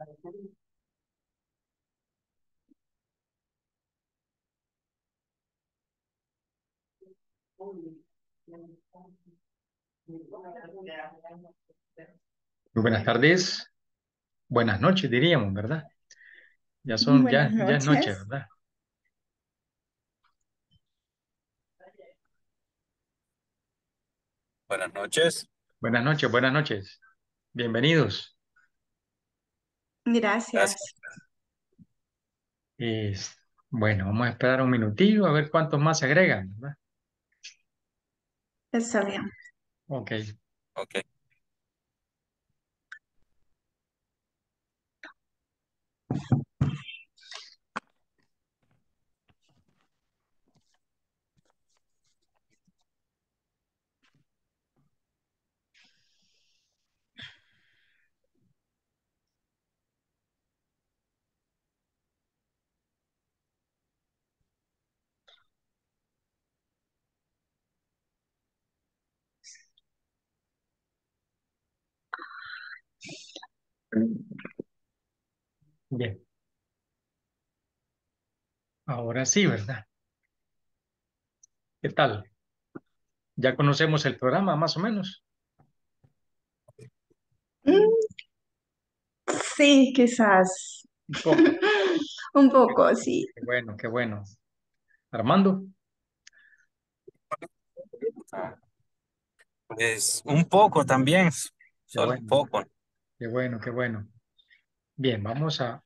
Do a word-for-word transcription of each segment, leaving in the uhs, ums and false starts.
Muy buenas tardes, buenas noches diríamos, ¿verdad? Ya son, Buenas ya, ya es noche, noches. ¿verdad? Buenas noches. Buenas noches, buenas noches. Bienvenidos. Gracias. Gracias. Es- bueno, vamos a esperar un minutillo a ver cuántos más se agregan, ¿verdad? Está bien. Ok. Ok. Bien, ahora sí, ¿verdad? ¿Qué tal? ¿Ya conocemos el programa más o menos? Mm, Sí, quizás. Un poco. Un poco, sí. Qué bueno, qué bueno. Armando, Ah, Pues un poco también, qué solo un bueno, poco. qué bueno, qué bueno. Bien, vamos a,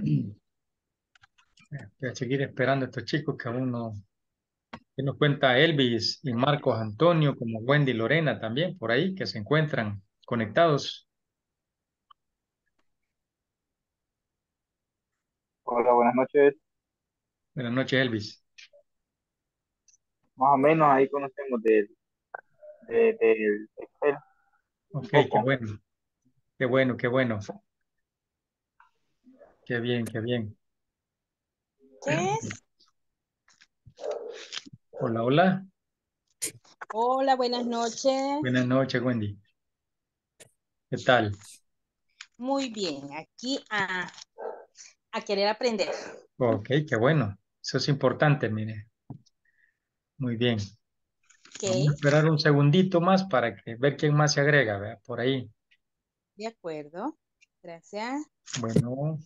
a seguir esperando a estos chicos que aún no. ¿Qué nos cuenta Elvis y Marcos Antonio, como Wendy y Lorena también por ahí, que se encuentran conectados? Hola, buenas noches. Buenas noches, Elvis. Más o menos ahí conocemos del, de- del Excel un Ok, qué poco. bueno, qué bueno, qué bueno. Qué bien, qué bien. ¿Qué es? Hola, hola. Hola, buenas noches. Buenas noches, Wendy. ¿Qué tal? Muy bien, aquí a, a querer aprender. Ok, qué bueno. Eso es importante, mire. Muy bien. Vamos a Ok, esperar un segundito más para que ver quién más se agrega, ¿vea? Por ahí. de acuerdo. Gracias. Bueno.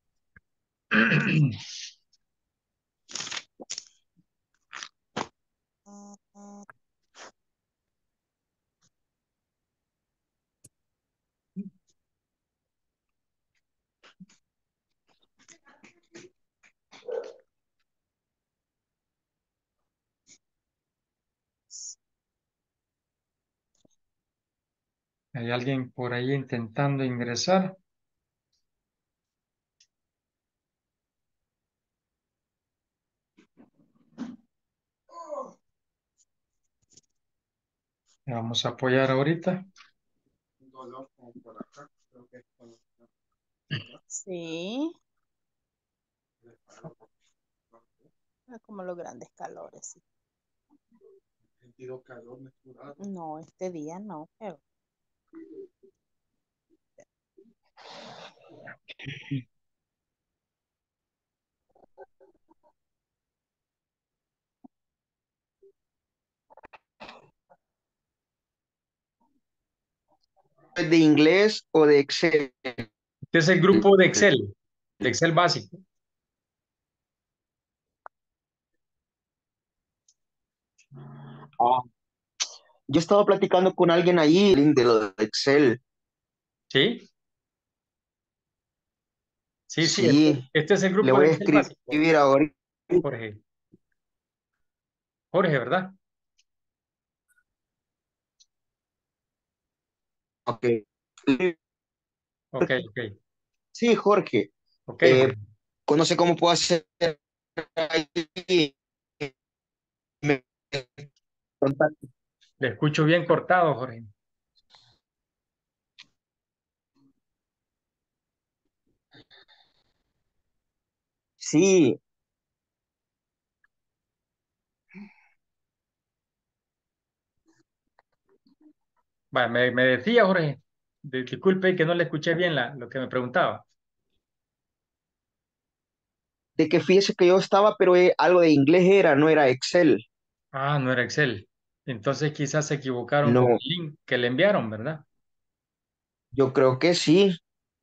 ¿Hay alguien por ahí intentando ingresar? Le vamos a apoyar ahorita. Sí, ah, como los grandes calores. Sí. No, este día no, pero ¿De inglés o de Excel? Este es el grupo de Excel, de Excel básico. Ah, yo estaba platicando con alguien ahí de lo de Excel. ¿Sí? Sí, sí, este, Sí, este es el le grupo de voy a Excel básico, escribir ahora. Jorge. Jorge, ¿verdad? Ok. Ok, ok. Sí, Jorge. Ok, Eh, Jorge. no sé cómo puedo hacer ahí. Me contacto. Le escucho bien cortado, Jorge. Sí, Vale, me, me decía, Jorge, de- disculpe que no le escuché bien la, lo que me preguntaba. de que fíjese que yo estaba, pero eh, algo de inglés era, no era Excel. Ah, no era Excel. Entonces quizás se equivocaron con el No, link que le enviaron, ¿verdad? yo creo que sí.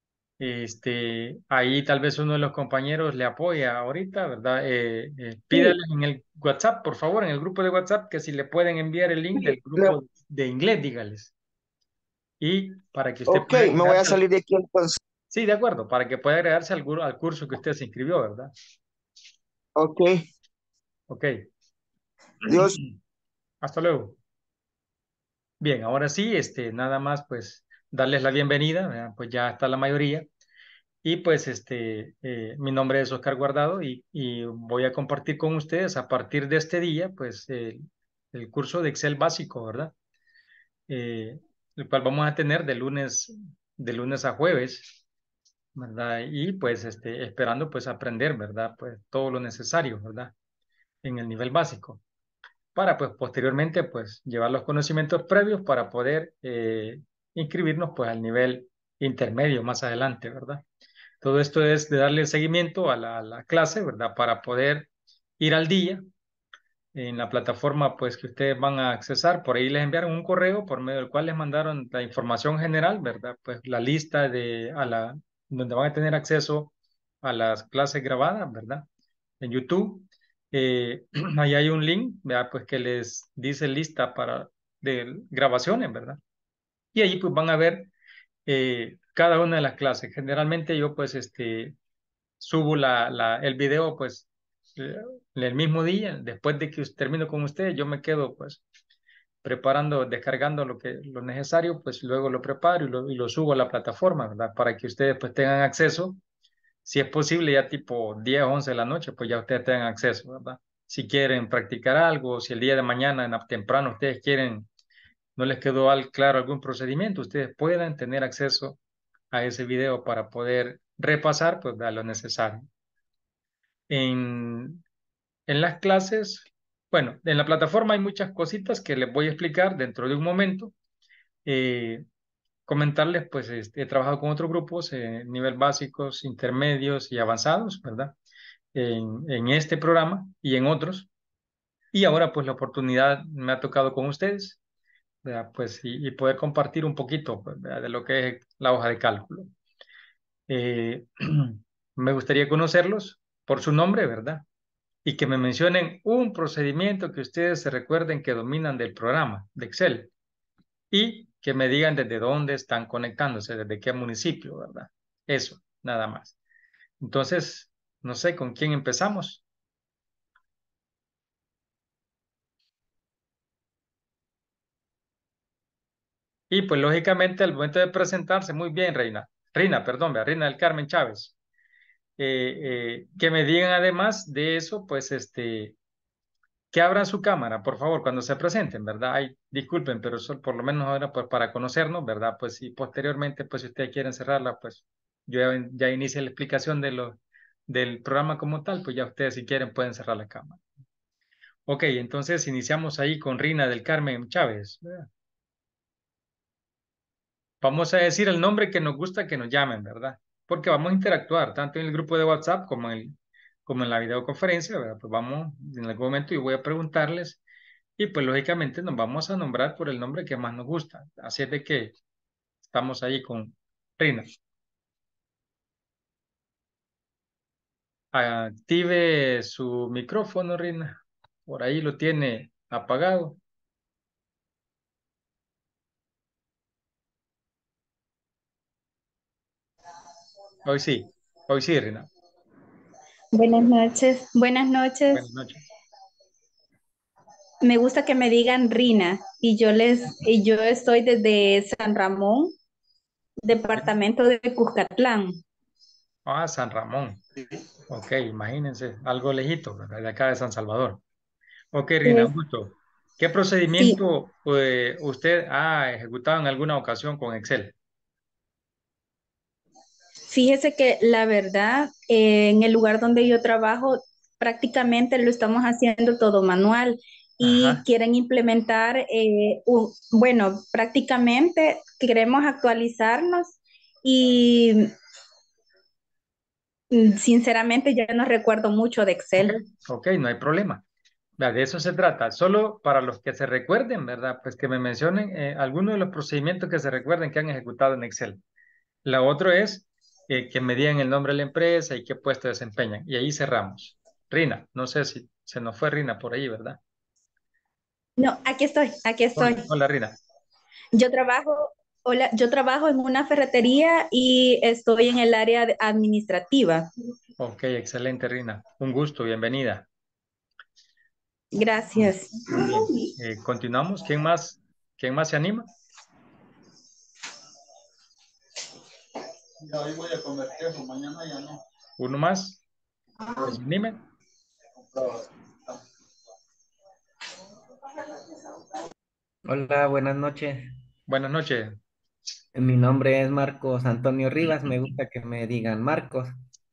Este, ahí tal vez uno de los compañeros le apoya ahorita, ¿verdad? Eh, eh, Sí, pídale en el WhatsApp, por favor, en el grupo de WhatsApp, que si le pueden enviar el link Sí, del me- grupo de inglés, dígales. Y para que usted ok, pueda me voy a agregarse al- salir de aquí entonces. sí, de acuerdo, para que pueda agregarse al, gur- al curso que usted se inscribió, ¿verdad? Ok, Ok. Dios. Hasta luego. Bien, ahora sí, este, nada más pues darles la bienvenida, ¿verdad? Pues ya está la mayoría. Y pues este, eh, mi nombre es Oscar Guardado y, y voy a compartir con ustedes a partir de este día, pues el, el curso de Excel básico, ¿verdad? Eh, el cual vamos a tener de lunes, de lunes a jueves, ¿verdad? Y pues este, esperando pues aprender, ¿verdad? Pues todo lo necesario, ¿verdad? En el nivel básico, para pues posteriormente pues llevar los conocimientos previos para poder eh, inscribirnos pues al nivel intermedio más adelante, ¿verdad? Todo esto es de darle seguimiento a la, a la clase, ¿verdad? Para poder ir al día en la plataforma pues que ustedes van a accesar. Por ahí les enviaron un correo por medio del cual les mandaron la información general, ¿verdad? Pues la lista de a la donde van a tener acceso a las clases grabadas, ¿verdad? En YouTube. Eh, ahí hay un link, ¿verdad? Pues que les dice lista para de grabaciones, ¿verdad? Y ahí pues van a ver eh, cada una de las clases. Generalmente yo pues este subo la, la, el video pues eh, el mismo día, después de que termino con ustedes, yo me quedo pues preparando, descargando lo que lo necesario, pues luego lo preparo y lo, y lo subo a la plataforma, ¿verdad? Para que ustedes pues tengan acceso, si es posible ya tipo diez o once de la noche, pues ya ustedes tengan acceso, ¿verdad? Si quieren practicar algo, si el día de mañana en la- temprano ustedes quieren, no les quedó al, claro algún procedimiento, ustedes puedan tener acceso a ese video para poder repasar pues ¿verdad? Lo necesario. En, en las clases, bueno, en la plataforma hay muchas cositas que les voy a explicar dentro de un momento. Eh, comentarles, pues este, he trabajado con otros grupos, eh, nivel básicos, intermedios y avanzados, ¿verdad? En, en este programa y en otros. Y ahora, pues la oportunidad me ha tocado con ustedes, ¿verdad? Pues y, y poder compartir un poquito, pues, ¿verdad? De lo que es la hoja de cálculo. Eh, me gustaría conocerlos por su nombre, ¿verdad? Y que me mencionen un procedimiento que ustedes se recuerden que dominan del programa de Excel y que me digan desde dónde están conectándose, desde qué municipio, ¿verdad? Eso, nada más. Entonces, no sé con quién empezamos. Y pues lógicamente al momento de presentarse, muy bien, Reina. Reina, perdón, vea, Reina del Carmen Chávez. Eh, eh, que me digan además de eso, pues este, que abran su cámara, por favor, cuando se presenten, ¿verdad? Ay, disculpen, pero eso por lo menos ahora pues, para conocernos, ¿verdad? Pues y posteriormente, pues si ustedes quieren cerrarla, pues yo ya, ya inicie la explicación de lo, del programa como tal, pues ya ustedes si quieren pueden cerrar la cámara. Ok, entonces iniciamos ahí con Rina del Carmen Chávez, ¿verdad? Vamos a decir el nombre que nos gusta que nos llamen, ¿verdad? Porque vamos a interactuar tanto en el grupo de WhatsApp como en, el- como en la videoconferencia, ¿verdad? Pues vamos, en algún momento yo voy a preguntarles y pues lógicamente nos vamos a nombrar por el nombre que más nos gusta. Así es de que estamos ahí con Rina. Active su micrófono, Rina. Por ahí lo tiene apagado. Hoy sí, hoy sí, Rina. buenas noches, buenas noches. Buenas noches. Me gusta que me digan Rina y yo les, y yo estoy desde San Ramón, departamento de Cuscatlán. Ah, San Ramón. Ok, imagínense, algo lejito, ¿verdad? De acá de San Salvador. Ok, Rina, Es- un gusto. ¿Qué sí, procedimiento eh, usted ha ejecutado en alguna ocasión con Excel? fíjese que la verdad, eh, en el lugar donde yo trabajo, prácticamente lo estamos haciendo todo manual y Ajá. quieren implementar, eh, un- bueno, prácticamente queremos actualizarnos y Mm, Sinceramente, ya no recuerdo mucho de Ok, Excel. ok, no hay problema. Vea, de eso se trata. Solo para los que se recuerden, ¿verdad? Pues que me mencionen eh, algunos de los procedimientos que se recuerden que han ejecutado en Excel. La otra es eh, que me digan el nombre de la empresa y qué puesto desempeñan. Y ahí cerramos. Rina, no sé si se nos fue Rina por ahí, ¿verdad? No, aquí estoy, aquí Hola, estoy. hola Rina. Yo trabajo, hola, yo trabajo en una ferretería y estoy en el área de- administrativa. Ok, excelente Rina. Un gusto, bienvenida. Gracias. Muy bien. Eh, continuamos. ¿Quién más? ¿Quién más se anima? Ya hoy voy a comer queso, mañana ya no. ¿Uno más? ¿Que se anime? Hola, buenas noches. Buenas noches. Mi nombre es Marcos Antonio Rivas. Me gusta que me digan Marcos.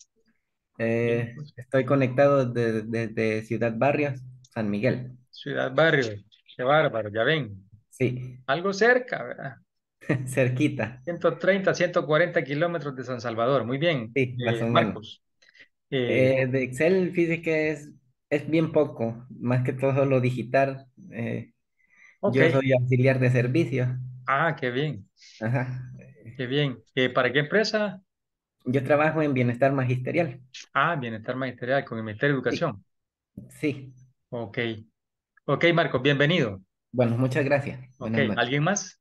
Bien, Eh, pues, estoy conectado de- desde Ciudad Barrios, San Miguel. Ciudad Barrio. Qué bárbaro, ya ven. Sí, Algo cerca, ¿verdad? cerquita. ciento treinta, ciento cuarenta kilómetros de San Salvador. Muy bien. Sí, más Eh, o menos. Marcos. Eh, Eh, de Excel, fíjese que es, es bien poco, más que todo lo digital. Eh, ok. yo soy auxiliar de servicio. Ah, qué bien. Ajá. Qué bien. Eh, ¿para qué empresa? Yo trabajo en bienestar magisterial. Ah, Bienestar Magisterial con el Ministerio de Sí, Educación. sí. Ok. Ok, Marcos, bienvenido. Bueno, muchas gracias. Ok, Buenas noches. ¿alguien más?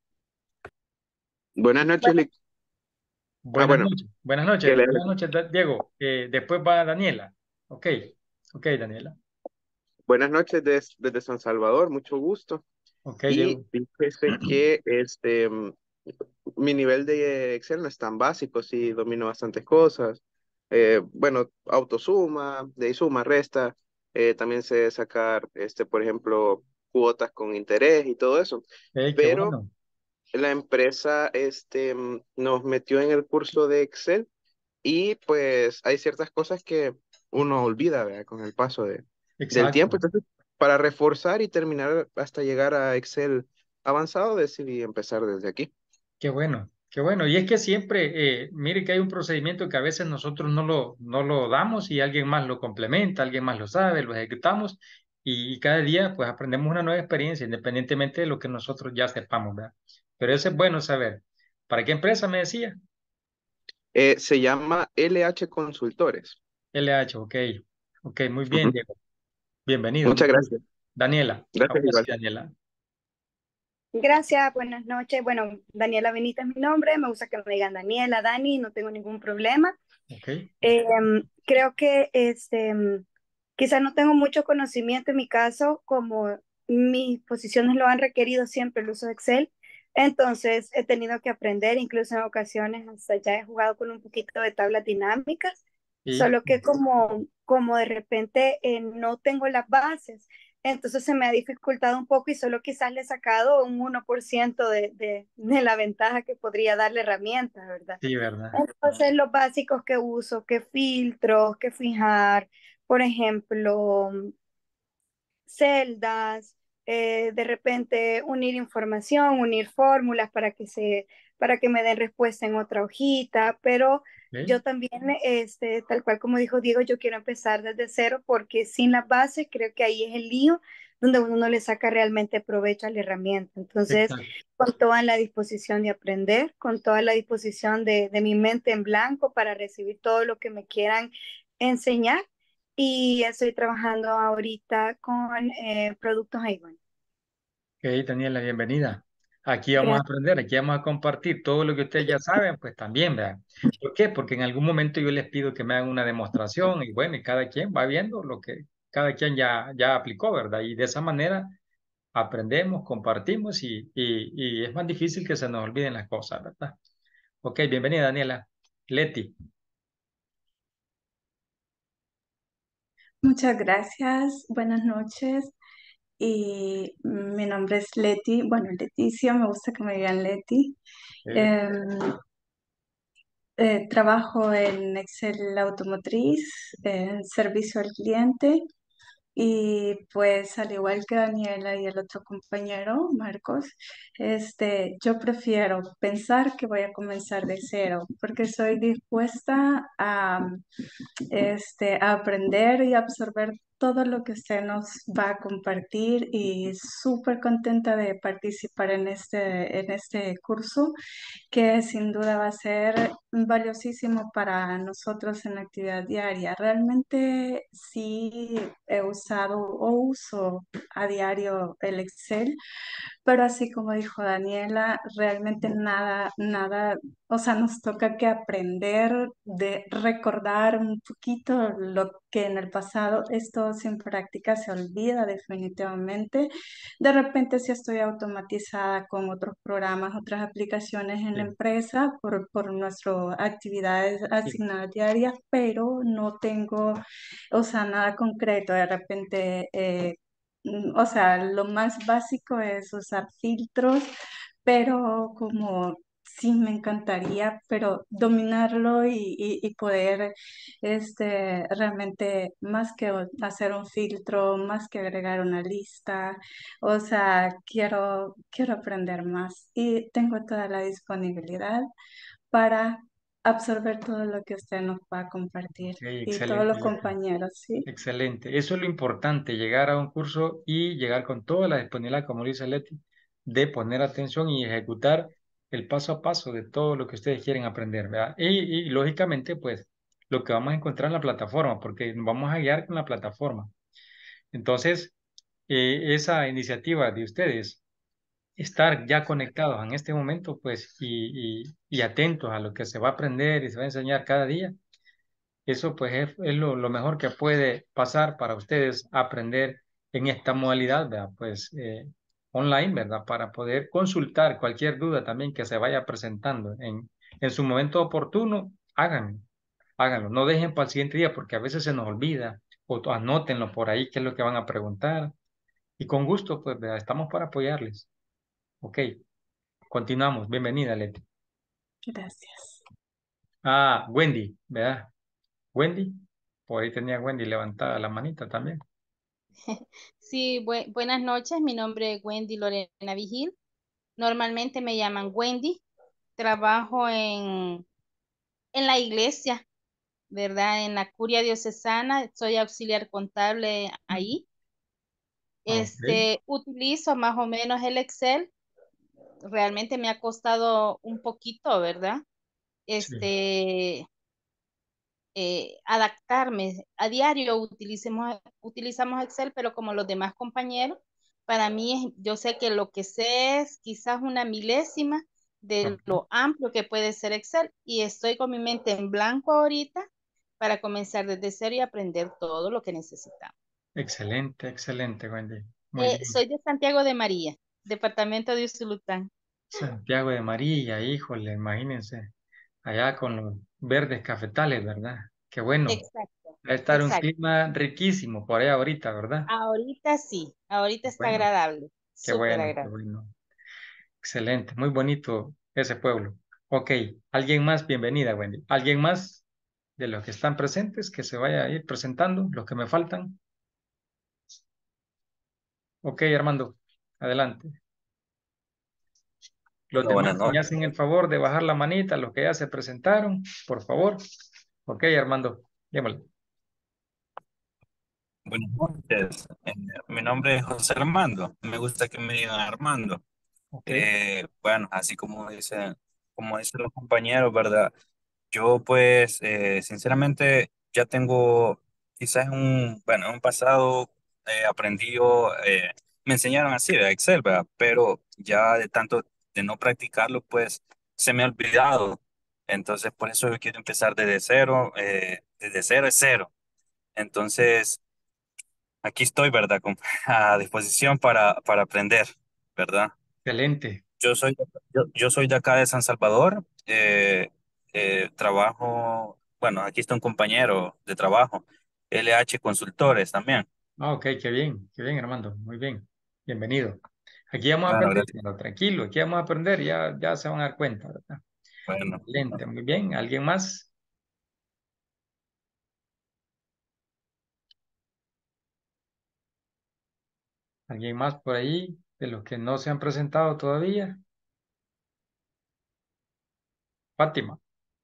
Buenas noches, Bueno, Lic. Ah, Buenas bueno, noches. Buenas que noches. le- Buenas noches, Da- Diego. Eh, después va Daniela. Ok. Ok, Daniela. buenas noches des- desde San Salvador, mucho gusto. Ok, Y Diego. fíjese que este, mm, mi nivel de Excel no es tan básico, sí domino bastantes cosas. Eh, bueno, autosuma, de ahí suma, resta. Eh, también sé sacar, este, por ejemplo, cuotas con interés y todo eso. Hey, qué Pero bueno. la empresa este, mm, nos metió en el curso de Excel y pues hay ciertas cosas que uno olvida, ¿verdad? Con el paso de, del tiempo. Exacto. Entonces, para reforzar y terminar hasta llegar a Excel avanzado, decidí empezar desde aquí. Qué bueno. Qué bueno. Y es que siempre, eh, mire que hay un procedimiento que a veces nosotros no lo, no lo damos y alguien más lo complementa, alguien más lo sabe, lo ejecutamos y, cada día pues aprendemos una nueva experiencia independientemente de lo que nosotros ya sepamos, ¿verdad? Pero eso es bueno saber. ¿Para qué empresa me decía? Eh, se llama L H Consultores. L H, ok. Ok, muy bien, Ujú. Diego. Bienvenido, Muchas mucho gusto. gracias. Daniela, Gracias ahora sí, igual. Daniela. Gracias, buenas noches. Bueno, Daniela Benita es mi nombre, me gusta que me digan Daniela, Dani, no tengo ningún problema. Ok, Em, creo que este, em, quizás no tengo mucho conocimiento en mi caso, como mis posiciones lo han requerido siempre el uso de Excel, entonces he tenido que aprender, incluso en ocasiones hasta ya he jugado con un poquito de tablas dinámicas, y solo que como, como de repente eh, no tengo las bases, entonces se me ha dificultado un poco y solo quizás le he sacado un uno por ciento de, de, de la ventaja que podría dar la herramienta, ¿verdad? sí, ¿verdad? Entonces, los básicos que uso, que filtros, que fijar, por ejemplo, celdas, eh, de repente unir información, unir fórmulas para que se, para que me den respuesta en otra hojita, pero Ok, yo también, este, tal cual como dijo Diego, yo quiero empezar desde cero porque sin las bases creo que ahí es el lío donde uno no le saca realmente provecho a la herramienta. Entonces, exacto. con toda la disposición de aprender, con toda la disposición de, de mi mente en blanco para recibir todo lo que me quieran enseñar y estoy trabajando ahorita con eh, productos Avon. Ok, Daniela, bienvenida. Aquí vamos a Gracias. aprender, aquí vamos a compartir todo lo que ustedes ya saben, pues también, vean. ¿Por qué? Porque en algún momento yo les pido que me hagan una demostración y bueno, y cada quien va viendo lo que cada quien ya, ya aplicó, ¿verdad? Y de esa manera aprendemos, compartimos y, y, y es más difícil que se nos olviden las cosas, ¿verdad? Ok, bienvenida, Daniela. Leti. Muchas gracias, buenas noches. Y mi nombre es Leti, bueno, Leticia, me gusta que me digan Leti. Eh, Em, eh, trabajo en Excel Automotriz, en servicio al cliente. Y pues al igual que Daniela y el otro compañero, Marcos, este, yo prefiero pensar que voy a comenzar de cero porque soy dispuesta a, este, a aprender y absorber todo lo que usted nos va a compartir y súper contenta de participar en este, en este curso que sin duda va a ser valiosísimo para nosotros en la actividad diaria. Realmente sí he usado o uso a diario el Excel, pero así como dijo Daniela, realmente nada, nada, o sea, nos toca que aprender de recordar un poquito lo que en el pasado esto sin práctica se olvida definitivamente. De repente sí estoy automatizada con otros programas, otras aplicaciones en la Sí, empresa por, por nuestras actividades sí, asignadas diarias, pero no tengo, o sea, nada concreto. De repente... eh, Mm, o sea, lo más básico es usar filtros, pero como sí me encantaría, pero dominarlo y, y- y poder este, realmente más que o- hacer un filtro, más que agregar una lista, o sea, quiero, quiero aprender más y tengo toda la disponibilidad para absorber todo lo que usted nos va a compartir ok, y todos excelente, los Leti. compañeros, ¿sí? Excelente. Eso es lo importante, llegar a un curso y llegar con toda la disponibilidad, como dice Leti, de poner atención y ejecutar el paso a paso de todo lo que ustedes quieren aprender, ¿verdad? Y, y lógicamente, pues, lo que vamos a encontrar en la plataforma, porque nos vamos a guiar con la plataforma. Entonces, eh, esa iniciativa de ustedes, estar ya conectados en este momento, pues, y, y, y atentos a lo que se va a aprender y se va a enseñar cada día, eso pues es, es lo, lo mejor que puede pasar para ustedes aprender en esta modalidad, ¿verdad? Pues eh, online, ¿verdad? Para poder consultar cualquier duda también que se vaya presentando en, en su momento oportuno, háganlo, háganlo. No dejen para el siguiente día porque a veces se nos olvida o t- anótenlo por ahí qué es lo que van a preguntar y con gusto, pues, ¿verdad? Estamos para apoyarles. Ok, continuamos. Bienvenida, Leti. Gracias. Ah, Wendy, ¿verdad? Wendy, por ahí tenía Wendy levantada la manita también. Sí, bue- buenas noches. Mi nombre es Wendy Lorena Vigil. Normalmente me llaman Wendy. Trabajo en, en la iglesia, ¿verdad? En la curia diocesana. Soy auxiliar contable ahí. Ok, Este, utilizo más o menos el Excel. Realmente me ha costado un poquito, ¿verdad? sí. Este, eh, adaptarme. A diario utilicemos, utilizamos Excel, pero como los demás compañeros, para mí es, yo sé que lo que sé es quizás una milésima de Ok. lo amplio que puede ser Excel y estoy con mi mente en blanco ahorita para comenzar desde cero y aprender todo lo que necesitamos. Excelente, excelente, Wendy. Muy Eh, bien. soy de Santiago de María, departamento de Usulután. Santiago de María, híjole, imagínense, allá con los verdes cafetales, ¿verdad? Qué bueno. Exacto, Va a estar un exacto. clima riquísimo por allá ahorita, ¿verdad? Ahorita sí, ahorita Qué está bueno, agradable, qué súper bueno, qué agradable. bueno. Excelente, muy bonito ese pueblo. Ok, ¿alguien más? Bienvenida, Wendy. ¿Alguien más de los que están presentes que se vaya a ir presentando, los que me faltan? Ok, Armando, adelante. Los Hola, buenas demás, si me noches. hacen el favor de bajar la manita, los que ya se presentaron, por favor. Ok, Armando, démosle. Buenas noches. Eh, mi nombre es José Armando. Me gusta que me digan Armando. Ok, Eh, bueno, así como dicen, como dicen los compañeros, ¿verdad? Yo pues, eh, sinceramente, ya tengo quizás un, bueno, en un pasado eh, aprendí, o, eh, me enseñaron así, ¿verdad? Excel, ¿verdad? Pero ya de tanto de no practicarlo, pues se me ha olvidado. Entonces, por eso yo quiero empezar desde cero, eh, desde cero es cero. Entonces, aquí estoy, ¿verdad? Con- a disposición para, para aprender, ¿verdad? excelente. Yo soy, yo, yo soy de acá de San Salvador. eh, eh, trabajo, bueno, aquí está un compañero de trabajo, L H Consultores también. Ah, ok, qué bien, qué bien, Armando, muy bien. Bienvenido. Aquí vamos a Bueno, aprender, gracias. pero tranquilo, aquí vamos a aprender, ya, ya se van a dar cuenta, ¿verdad? Bueno, Excelente, muy bien. ¿Alguien más? ¿Alguien más por ahí de los que no se han presentado todavía? Fátima.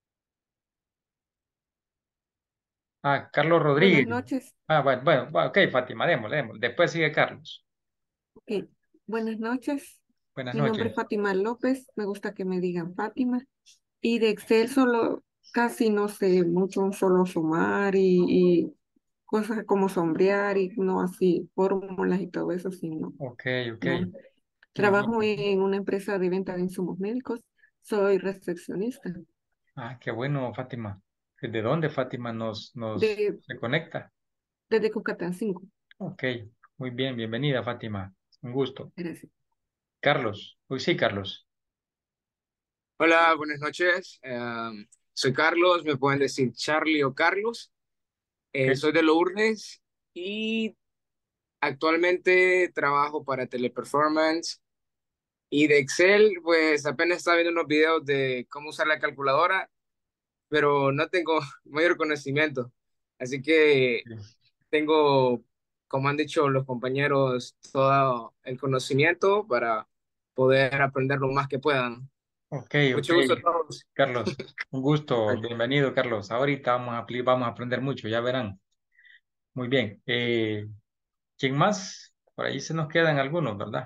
Ah, Carlos Buenas Rodríguez. noches. Ah, bueno, bueno, bueno, ok, Fátima, démosle, démosle. Después sigue Carlos. Ok, buenas noches. Buenas Mi nombre es noches. Fátima López. Me gusta que me digan Fátima. Y de Excel solo casi no sé mucho, solo sumar y, y cosas como sombrear y no así, fórmulas y todo eso, sí, no. Ok, ok. No. Muy bien. Trabajo en una empresa de venta de insumos médicos. Soy recepcionista. Ah, qué bueno, Fátima. ¿Desde dónde Fátima nos, nos De, se conecta? desde Cucatancingo. Ok, muy bien, bienvenida, Fátima. Un gusto. Gracias. Carlos. Uy, sí, Carlos. Hola, buenas noches. Em, soy Carlos, me pueden decir Charlie o Carlos. Eh, Ok, soy de Lourdes y actualmente trabajo para Teleperformance y de Excel, pues apenas estaba viendo unos videos de cómo usar la calculadora, pero no tengo mayor conocimiento. Así que tengo, como han dicho los compañeros, todo el conocimiento para poder aprender lo más que puedan. ok, ok. Mucho gusto a todos. Carlos, un gusto. Bienvenido, Carlos. Ahorita vamos a, apli- vamos a aprender mucho, ya verán. Muy bien. Eh, ¿quién más? Por ahí se nos quedan algunos, ¿verdad?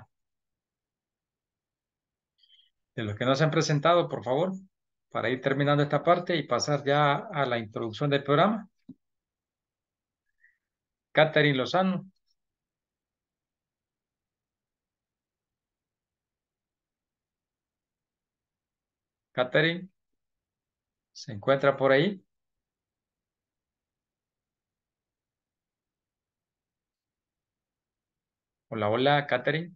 De los que no se han presentado, por favor, para ir terminando esta parte y pasar ya a la introducción del programa. Catherine Lozano. Catherine, ¿se encuentra por ahí? Hola, hola, Catherine.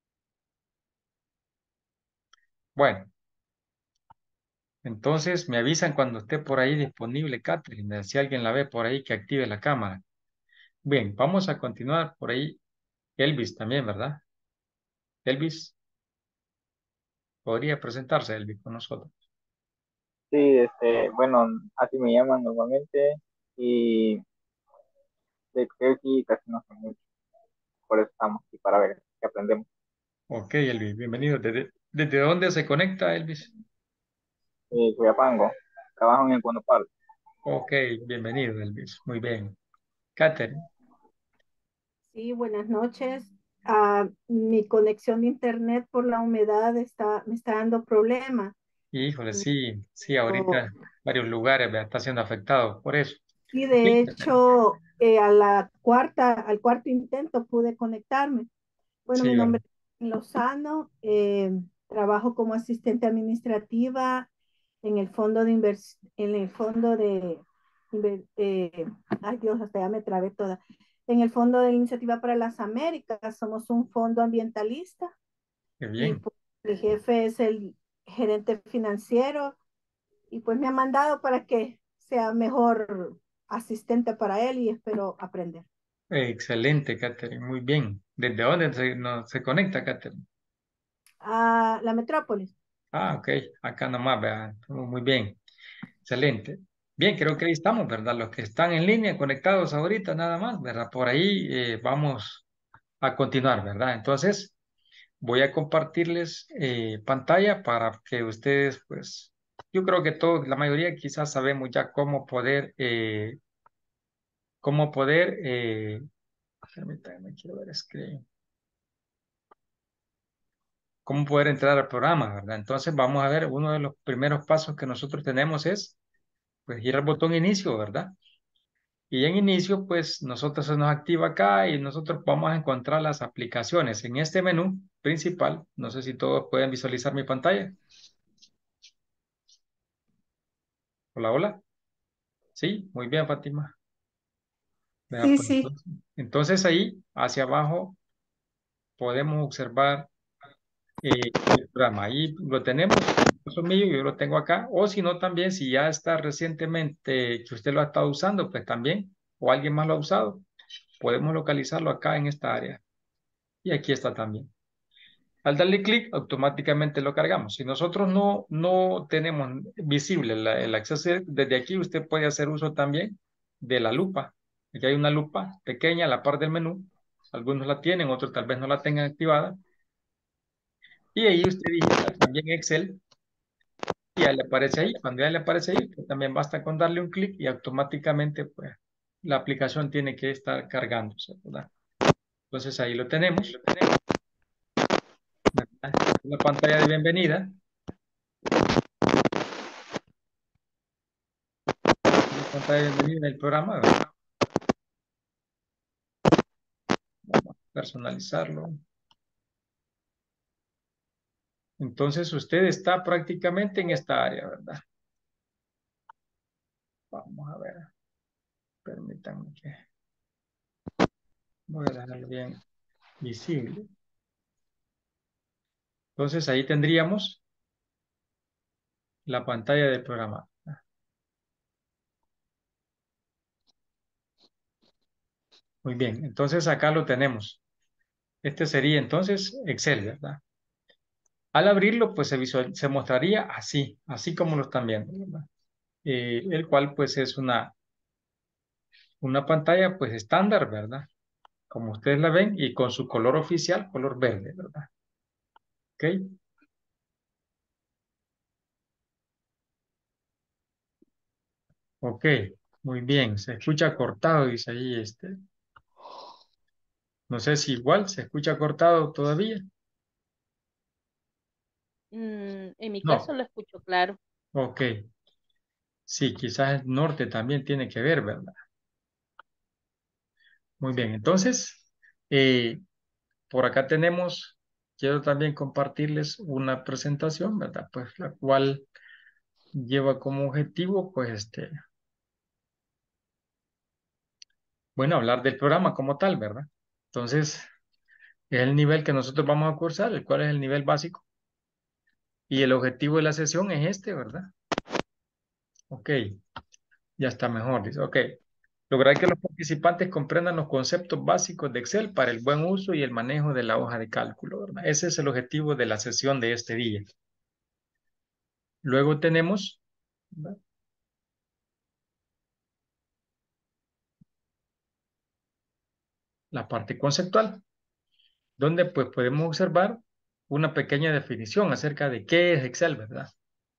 Bueno, entonces me avisan cuando esté por ahí disponible, Catherine. Si alguien la ve por ahí, que active la cámara. Bien, vamos a continuar por ahí. Elvis también, ¿verdad? Elvis, podría presentarse Elvis con nosotros. Sí, este, bueno, así me llaman normalmente y de Excel sí casi no sé mucho, por eso estamos aquí para ver qué aprendemos. Ok, Elvis, bienvenido. ¿Desde, desde dónde se conecta, Elvis? Eh, Soyapango, trabajo en el Econopar. Ok, bienvenido, Elvis. Muy bien. Catherine, Sí, buenas noches. Ah, mi conexión de internet por la humedad está, me está dando problemas. híjole, sí, sí, ahorita varios lugares ¿verdad? Está siendo afectado por eso. Y Sí, de Catherine. hecho, eh, a la cuarta, al cuarto intento pude conectarme. Bueno, Sí, mi ¿verdad? nombre es Lozano, eh, trabajo como asistente administrativa en el fondo de inversión, en el fondo de, inver- eh, ay Dios, hasta ya me trabé toda, en el fondo de Iniciativa para las Américas, somos un fondo ambientalista Qué y bien. pues, mi jefe es el gerente financiero y pues me ha mandado para que sea mejor asistente para él y espero aprender. Excelente, Catherine, muy bien. ¿Desde dónde se, no, se conecta, Catherine? A la metrópolis. Ah, ok, acá nomás, ¿verdad? Muy bien, excelente. Bien, creo que ahí estamos, ¿verdad? Los que están en línea, conectados ahorita, nada más, ¿verdad? Por ahí eh, vamos a continuar, ¿verdad? Entonces, voy a compartirles eh, pantalla para que ustedes, pues, yo creo que todos, la mayoría quizás sabemos ya cómo poder, eh, cómo poder, eh, permítanme, quiero ver screen, cómo poder entrar al programa, ¿verdad? Entonces, vamos a ver, uno de los primeros pasos que nosotros tenemos es, pues, ir al botón inicio, ¿verdad? Y en inicio, pues, nosotros se nos activa acá y nosotros vamos a encontrar las aplicaciones en este menú principal. No sé si todos pueden visualizar mi pantalla. Hola, hola. Sí, muy bien, Fátima. Vea, Sí, pues, sí. entonces, entonces ahí, hacia abajo, podemos observar eh, el programa. Ahí lo tenemos, en el caso mío, yo lo tengo acá. O si no, también, si ya está recientemente que usted lo ha estado usando, pues también, o alguien más lo ha usado, podemos localizarlo acá en esta área. Y aquí está también. Al darle clic, automáticamente lo cargamos. Si nosotros no, no tenemos visible la- el acceso, desde aquí usted puede hacer uso también de la lupa. Aquí hay una lupa pequeña a la par del menú. algunos la tienen, otros tal vez no la tengan activada. Y ahí usted digita también Excel y ya le aparece ahí. Cuando ya le aparece ahí, pues también basta con darle un clic y automáticamente pues la aplicación tiene que estar cargándose, ¿verdad? Entonces ahí lo tenemos, ¿verdad? La pantalla de bienvenida. La pantalla de bienvenida del programa, ¿verdad? Vamos a personalizarlo. Entonces usted está prácticamente en esta área, ¿verdad? Vamos a ver. Permítanme que voy a dejarlo bien visible. Entonces ahí tendríamos la pantalla del programa. Muy bien, entonces acá lo tenemos. Este sería entonces Excel, ¿verdad? Al abrirlo, pues se, visual, se mostraría así, así como lo están viendo, ¿verdad? Eh, el cual pues es una, una pantalla pues estándar, ¿verdad? Como ustedes la ven y con su color oficial, color verde, ¿verdad? ¿Ok? Ok, muy bien. Se escucha cortado, dice ahí este. No sé si igual se escucha cortado todavía. Mm, en mi caso No, lo escucho claro. ok. Sí, quizás el norte también tiene que ver, ¿verdad? Muy bien, entonces, eh, por acá tenemos, quiero también compartirles una presentación, ¿verdad? Pues la cual lleva como objetivo, pues, este, bueno, hablar del programa como tal, ¿verdad? Entonces, es el nivel que nosotros vamos a cursar, el cual es el nivel básico. Y el objetivo de la sesión es este, ¿verdad? Ok, ya está mejor, dice, ok. Lograr que los participantes comprendan los conceptos básicos de Excel para el buen uso y el manejo de la hoja de cálculo, ¿verdad? Ese es el objetivo de la sesión de este día. Luego tenemos, ¿verdad?, la parte conceptual, donde pues podemos observar una pequeña definición acerca de qué es Excel, ¿verdad?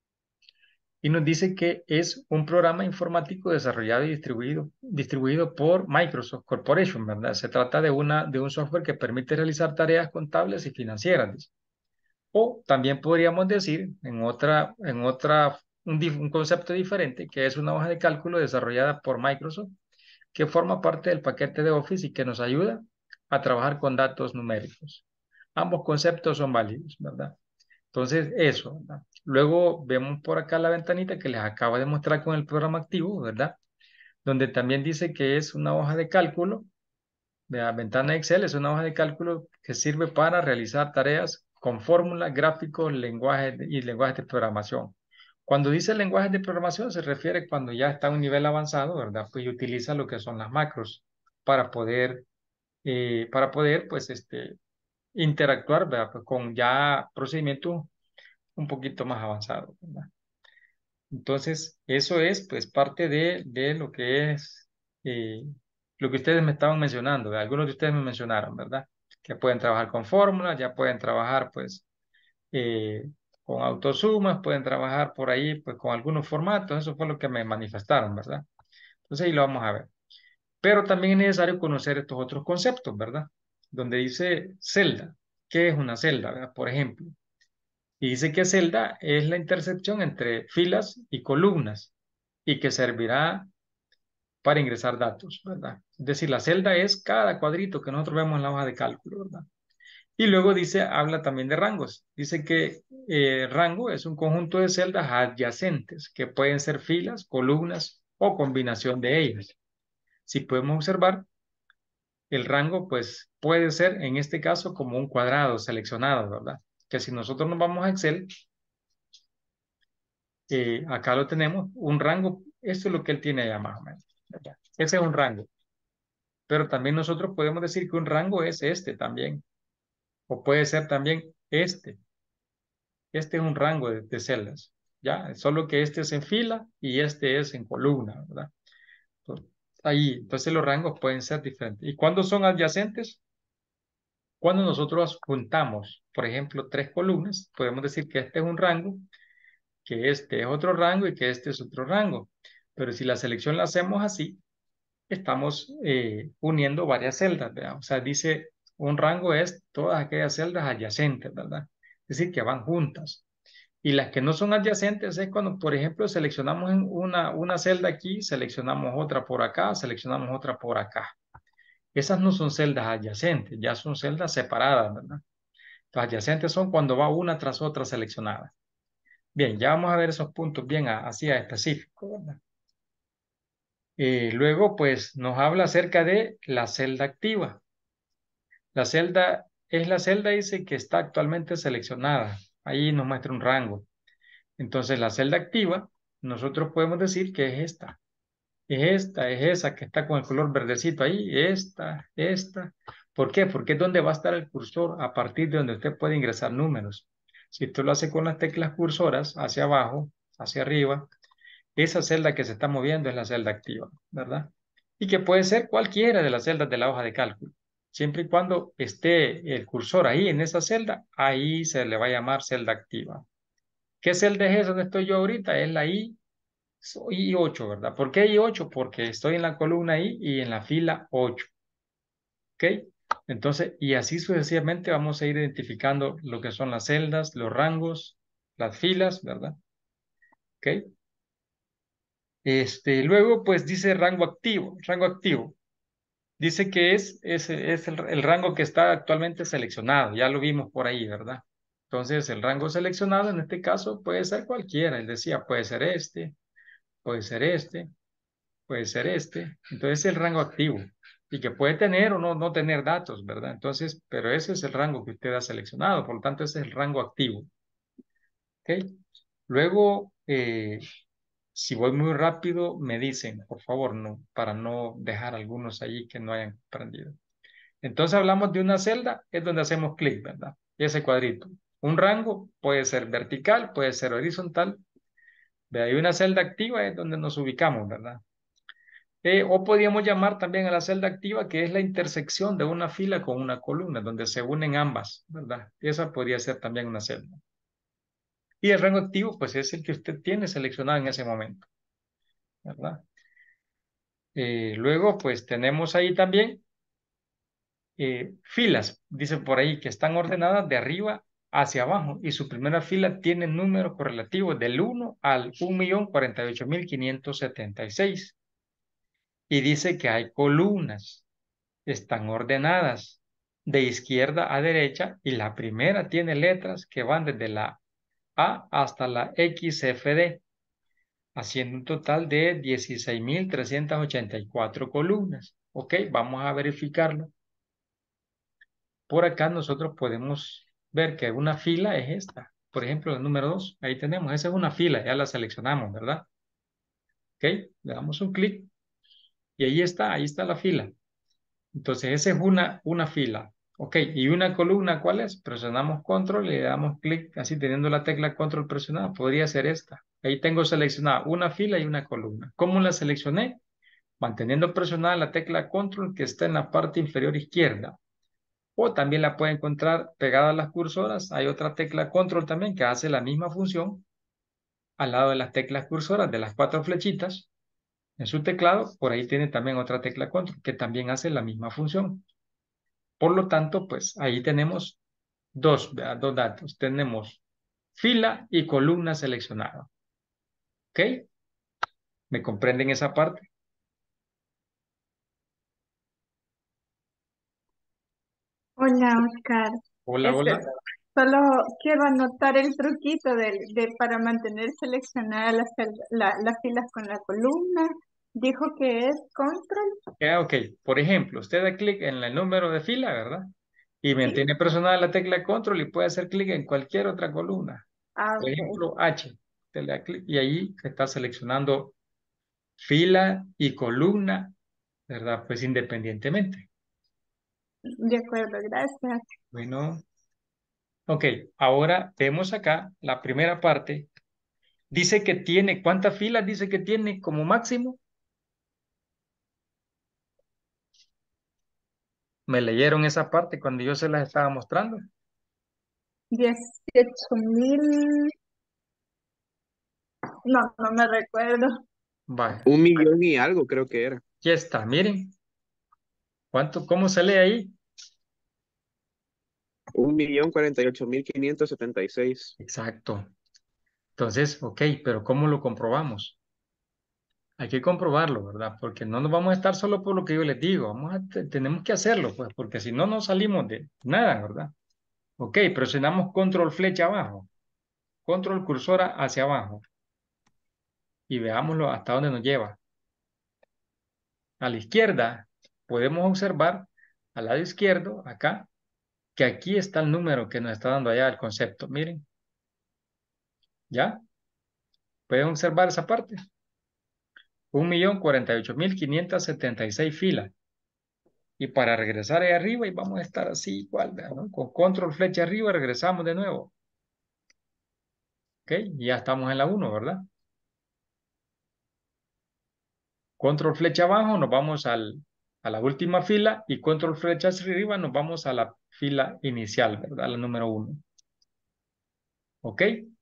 Y nos dice que es un programa informático desarrollado y distribuido, distribuido por Microsoft Corporation, ¿verdad? Se trata de, una, de un software que permite realizar tareas contables y financieras, dice. O también podríamos decir, en otra, en otra, un, un concepto diferente, que es una hoja de cálculo desarrollada por Microsoft, que forma parte del paquete de Office y que nos ayuda a trabajar con datos numéricos. Ambos conceptos son válidos, ¿verdad? Entonces, eso, ¿verdad? Luego vemos por acá la ventanita que les acabo de mostrar con el programa activo, ¿verdad? Donde también dice que es una hoja de cálculo. La ventana de Excel es una hoja de cálculo que sirve para realizar tareas con fórmulas, gráficos, lenguajes de- y lenguajes de programación. Cuando dice lenguajes de programación se refiere cuando ya está a un nivel avanzado, ¿verdad? Pues y utiliza lo que son las macros para poder, eh, para poder, pues, este, interactuar, ¿verdad?, pues, con ya procedimientos un poquito más avanzados, ¿verdad? Entonces, eso es, pues, parte de, de lo que es eh, lo que ustedes me estaban mencionando, ¿verdad? Algunos de ustedes me mencionaron, ¿verdad? Que pueden trabajar con fórmulas, ya pueden trabajar, pues, eh, con autosumas, pueden trabajar por ahí, pues, con algunos formatos, eso fue lo que me manifestaron, ¿verdad? Entonces, ahí lo vamos a ver. Pero también es necesario conocer estos otros conceptos, ¿verdad? Donde dice celda. ¿Qué es una celda, verdad? Por ejemplo. Y dice que celda es la intersección entre filas y columnas y que servirá para ingresar datos, ¿verdad? Es decir, la celda es cada cuadrito que nosotros vemos en la hoja de cálculo, ¿verdad? Y luego dice, habla también de rangos. Dice que eh, rango es un conjunto de celdas adyacentes que pueden ser filas, columnas o combinación de ellas. Si podemos observar, el rango pues puede ser en este caso como un cuadrado seleccionado, ¿verdad? Que si nosotros nos vamos a Excel, eh, acá lo tenemos, un rango, esto es lo que él tiene allá más o menos, ¿verdad? Ese es un rango, pero también nosotros podemos decir que un rango es este también, o puede ser también este. Este es un rango de, de celdas, ¿ya? Solo que este es en fila y este es en columna, ¿verdad? Entonces, ahí, entonces los rangos pueden ser diferentes. ¿Y cuándo son adyacentes? Cuando nosotros juntamos, por ejemplo, tres columnas, podemos decir que este es un rango, que este es otro rango y que este es otro rango. Pero si la selección la hacemos así, estamos eh, uniendo varias celdas, ¿verdad? O sea, dice, un rango es todas aquellas celdas adyacentes, ¿verdad? Es decir, que van juntas. Y las que no son adyacentes es cuando, por ejemplo, seleccionamos en una, una celda aquí, seleccionamos otra por acá, seleccionamos otra por acá. Esas no son celdas adyacentes, ya son celdas separadas, ¿verdad? Las adyacentes son cuando va una tras otra seleccionada. Bien, ya vamos a ver esos puntos bien a- así a específico, ¿verdad? Eh, luego, pues, nos habla acerca de la celda activa. La celda es la celda, dice, que está actualmente seleccionada. Ahí nos muestra un rango. Entonces, la celda activa, nosotros podemos decir que es esta. Es esta, es esa que está con el color verdecito ahí, esta, esta. ¿Por qué? Porque es donde va a estar el cursor a partir de donde usted puede ingresar números. Si usted lo hace con las teclas cursoras, hacia abajo, hacia arriba, esa celda que se está moviendo es la celda activa, ¿verdad? Y que puede ser cualquiera de las celdas de la hoja de cálculo. Siempre y cuando esté el cursor ahí en esa celda, ahí se le va a llamar celda activa. ¿Qué celda es esa donde estoy yo ahorita? Es la I I ocho, ¿verdad? ¿Por qué I ocho? Porque estoy en la columna I y en la fila ocho. ¿Ok? Entonces, y así sucesivamente vamos a ir identificando lo que son las celdas, los rangos, las filas, ¿verdad? ¿Ok? Este, luego, pues dice rango activo. Rango activo. Dice que es, es, es el, el rango que está actualmente seleccionado. Ya lo vimos por ahí, ¿verdad? Entonces, el rango seleccionado en este caso puede ser cualquiera. Él decía, puede ser este, puede ser este, puede ser este. Entonces, es el rango activo. Y que puede tener o no, no tener datos, ¿verdad? Entonces, pero ese es el rango que usted ha seleccionado. Por lo tanto, ese es el rango activo. ¿Ok? Luego, eh, si voy muy rápido, me dicen, por favor, no, para no dejar algunos allí que no hayan aprendido. Entonces hablamos de una celda, es donde hacemos clic, ¿verdad? Ese cuadrito. Un rango puede ser vertical, puede ser horizontal. De ahí una celda activa es donde nos ubicamos, ¿verdad? Eh, o podríamos llamar también a la celda activa, que es la intersección de una fila con una columna, donde se unen ambas, ¿verdad? Esa podría ser también una celda. Y el rango activo, pues es el que usted tiene seleccionado en ese momento, ¿verdad? Eh, luego, pues tenemos ahí también eh, filas, dice por ahí, que están ordenadas de arriba hacia abajo y su primera fila tiene números correlativos del uno al un millón cuarenta y ocho mil quinientos setenta y seis. Y dice que hay columnas, están ordenadas de izquierda a derecha y la primera tiene letras que van desde la A hasta la X F D, haciendo un total de dieciséis mil trescientos ochenta y cuatro columnas. Ok, vamos a verificarlo. Por acá nosotros podemos ver que una fila es esta. Por ejemplo, el número dos, ahí tenemos, esa es una fila, ya la seleccionamos, ¿verdad? Ok, le damos un clic y ahí está, ahí está la fila. Entonces, esa es una, una fila. Ok, y una columna, ¿cuál es? Presionamos control y le damos clic, así teniendo la tecla control presionada, podría ser esta. Ahí tengo seleccionada una fila y una columna. ¿Cómo la seleccioné? Manteniendo presionada la tecla control que está en la parte inferior izquierda. O también la puede encontrar pegada a las cursoras. Hay otra tecla control también que hace la misma función al lado de las teclas cursoras de las cuatro flechitas. En su teclado, por ahí tiene también otra tecla control que también hace la misma función. Por lo tanto, pues ahí tenemos dos, dos datos. Tenemos fila y columna seleccionada. ¿Ok? ¿Me comprenden esa parte? Hola, Oscar. Hola, Este, hola. solo quiero anotar el truquito de, de- para mantener seleccionadas las, cel- la- las filas con la columna. Dijo que es control. Ah, ok, por ejemplo, usted da clic en el número de fila, ¿verdad? Y Sí. mantiene presionada la tecla control y puede hacer clic en cualquier otra columna. Ah, Por ok. ejemplo, H. Usted le da clic y ahí está seleccionando fila y columna, ¿verdad? Pues independientemente. De acuerdo, gracias. Bueno, ok, ahora vemos acá la primera parte. Dice que tiene, ¿cuántas filas dice que tiene como máximo? ¿Me leyeron esa parte cuando yo se las estaba mostrando? Dieciocho mil, no, no me recuerdo. Vaya, Un millón y algo creo que era. aquí está, miren. ¿Cuánto, cómo se lee ahí? Un millón cuarenta y ocho mil quinientos setenta y seis. Exacto. Entonces, ok, pero ¿cómo lo comprobamos? Hay que comprobarlo, ¿verdad? Porque no nos vamos a estar solo por lo que yo les digo. Vamos a, te- tenemos que hacerlo, pues, porque si no, no salimos de nada, ¿verdad? Ok, presionamos control flecha abajo, control cursora hacia abajo y veámoslo hasta dónde nos lleva. A la izquierda podemos observar al lado izquierdo, acá, que aquí está el número que nos está dando allá el concepto. Miren, ¿ya? ¿Pueden observar esa parte? Un millón cuarenta y ocho mil quinientos setenta y seis filas. Y para regresar ahí arriba y vamos a estar así igual, ¿verdad? ¿No? Con control flecha arriba regresamos de nuevo. ¿Ok? Y ya estamos en la uno, ¿verdad? Control flecha abajo nos vamos al, a la última fila y control flecha hacia arriba nos vamos a la fila inicial, ¿verdad? La número uno. ¿Ok?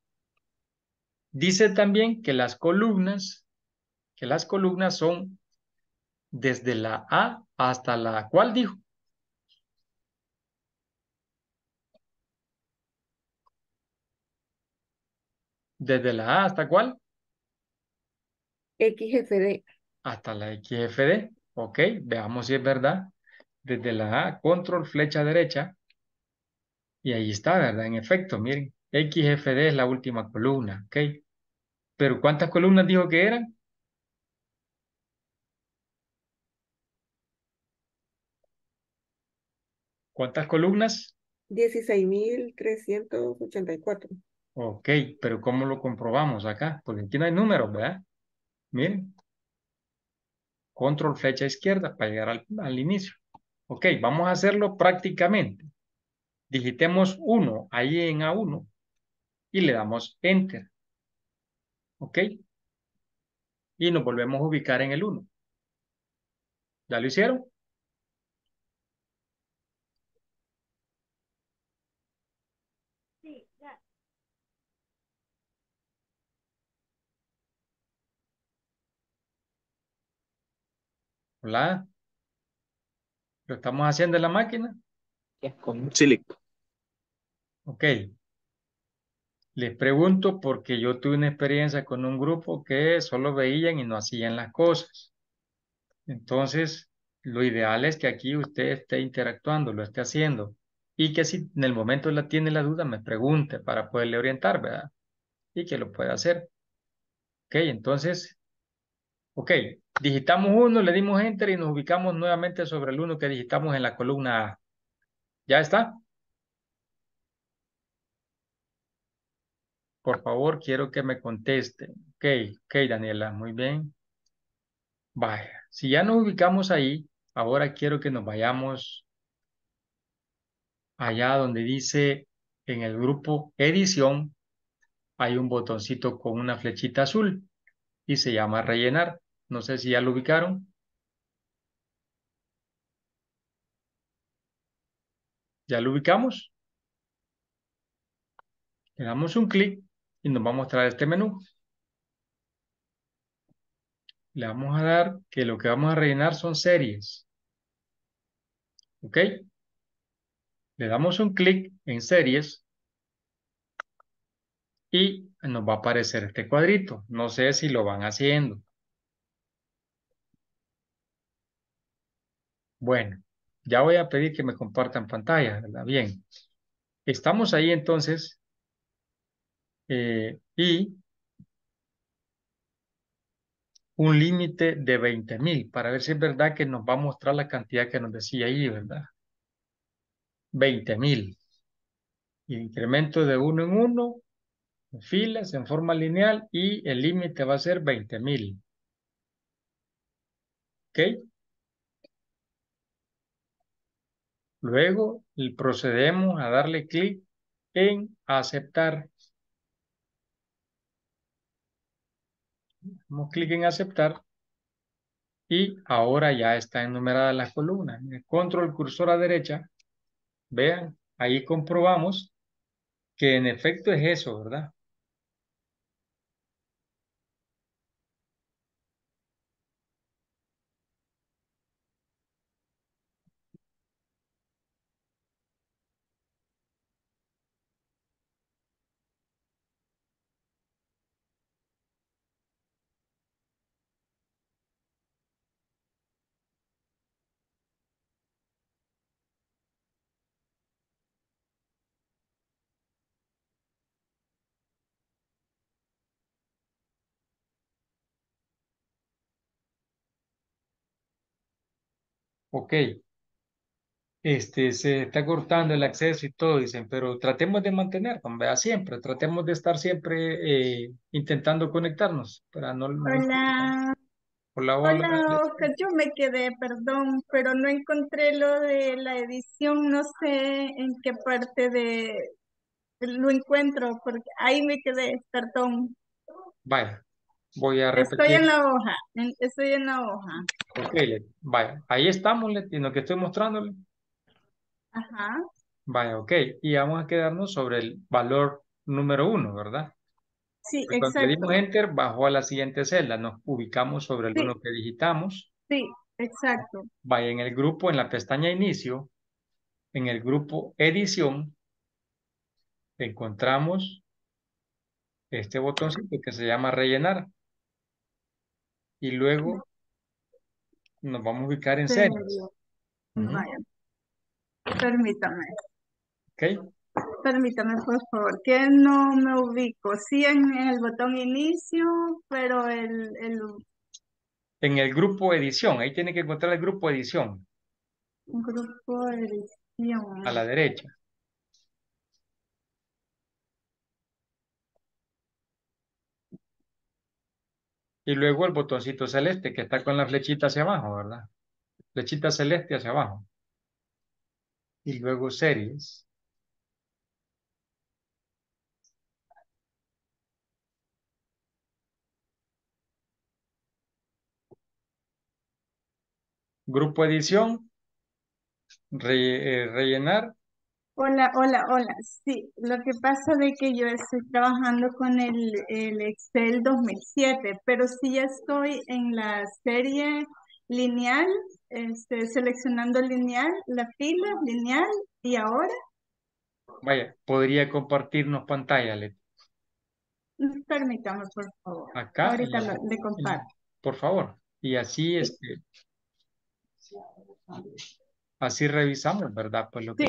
Dice también que las columnas, que las columnas son desde la A hasta la, ¿cuál dijo? Desde la A hasta ¿cuál? X F D. Hasta la X F D. Ok, veamos si es verdad. Desde la A, control flecha derecha. Y ahí está, ¿verdad? En efecto, miren. X F D es la última columna. Ok. Pero ¿cuántas columnas dijo que eran? ¿Cuántas columnas? Dieciséis mil trescientos ochenta y cuatro. Ok, pero ¿cómo lo comprobamos acá? Porque aquí no hay números, ¿verdad? Miren. Control flecha izquierda para llegar al, al inicio. Ok, vamos a hacerlo prácticamente. Digitemos uno ahí en A uno y le damos Enter. Ok, y nos volvemos a ubicar en el uno. ¿Ya lo hicieron? Sí, ya. Hola, ¿lo estamos haciendo en la máquina? Sí, Ok, les pregunto porque yo tuve una experiencia con un grupo que solo veían y no hacían las cosas. Entonces, lo ideal es que aquí usted esté interactuando, lo esté haciendo y que si en el momento la tiene la duda me pregunte para poderle orientar, ¿verdad? Y que lo pueda hacer. Ok, entonces, ok, digitamos uno, le dimos enter y nos ubicamos nuevamente sobre el uno que digitamos en la columna A. ¿Ya está? Por favor, quiero que me conteste. Ok, ok, Daniela, muy bien. Vaya, si ya nos ubicamos ahí, ahora quiero que nos vayamos allá donde dice en el grupo edición, hay un botoncito con una flechita azul y se llama rellenar. No sé si ya lo ubicaron. ¿Ya lo ubicamos? Le damos un clic y nos va a mostrar este menú. Le vamos a dar que lo que vamos a rellenar son series. ¿Ok? Le damos un clic en series y nos va a aparecer este cuadrito. No sé si lo van haciendo. Bueno, ya voy a pedir que me compartan pantalla, ¿verdad? Bien. Estamos ahí entonces eh, y un límite de veinte mil para ver si es verdad que nos va a mostrar la cantidad que nos decía ahí, ¿verdad? veinte mil. Incremento de uno en uno, en filas, en forma lineal y el límite va a ser veinte mil. ¿Ok? Luego procedemos a darle clic en aceptar. Damos clic en aceptar Y ahora ya está enumerada las columnas. En el control cursor a derecha, vean, ahí comprobamos que en efecto es eso, ¿verdad? Ok. Este, se está cortando el acceso y todo, dicen, pero tratemos de mantener, vea siempre, tratemos de estar siempre eh, intentando conectarnos para no, no. Hola, Hola, hola. hola Oscar, yo me quedé, perdón, pero no encontré lo de la edición, no sé en qué parte de lo encuentro, porque ahí me quedé, perdón. Vaya, voy a Estoy repetir. en la hoja, en- estoy en la hoja. Ok, Leti, vaya, ahí estamos, Leti, en lo que estoy mostrándole. Ajá, Vaya, ok, y vamos a quedarnos sobre el valor número uno, ¿verdad? sí, Porque cuando le exacto. dimos Enter, bajó a la siguiente celda, nos ubicamos sobre el Sí, uno que digitamos. sí, exacto. Vaya, en el grupo, en la pestaña Inicio, en el grupo Edición, encontramos este botoncito que se llama Rellenar. Y luego nos vamos a ubicar en series. Serio. Ujú. Vaya, permítame, Ok. permítame por favor, que no me ubico. Sí en el botón inicio, pero el, el En el grupo Edición, ahí tiene que encontrar el grupo Edición, grupo de a edición. la derecha. Y luego el botoncito celeste que está con la flechita hacia abajo, ¿verdad? Flechita celeste hacia abajo. Y luego series. Grupo edición, re- eh, rellenar. Hola, hola, hola. Sí, lo que pasa de que yo estoy trabajando con el, el Excel dos mil siete, pero sí ya estoy en la serie lineal, este, seleccionando lineal, la fila lineal, y ahora, Vaya, podría compartirnos pantalla, Leti. mm, permítame, por favor. Acá, en Ahorita la, lo- le en- comparto. por favor. Y así, Sí, este, así revisamos, ¿verdad? Pues lo que sí,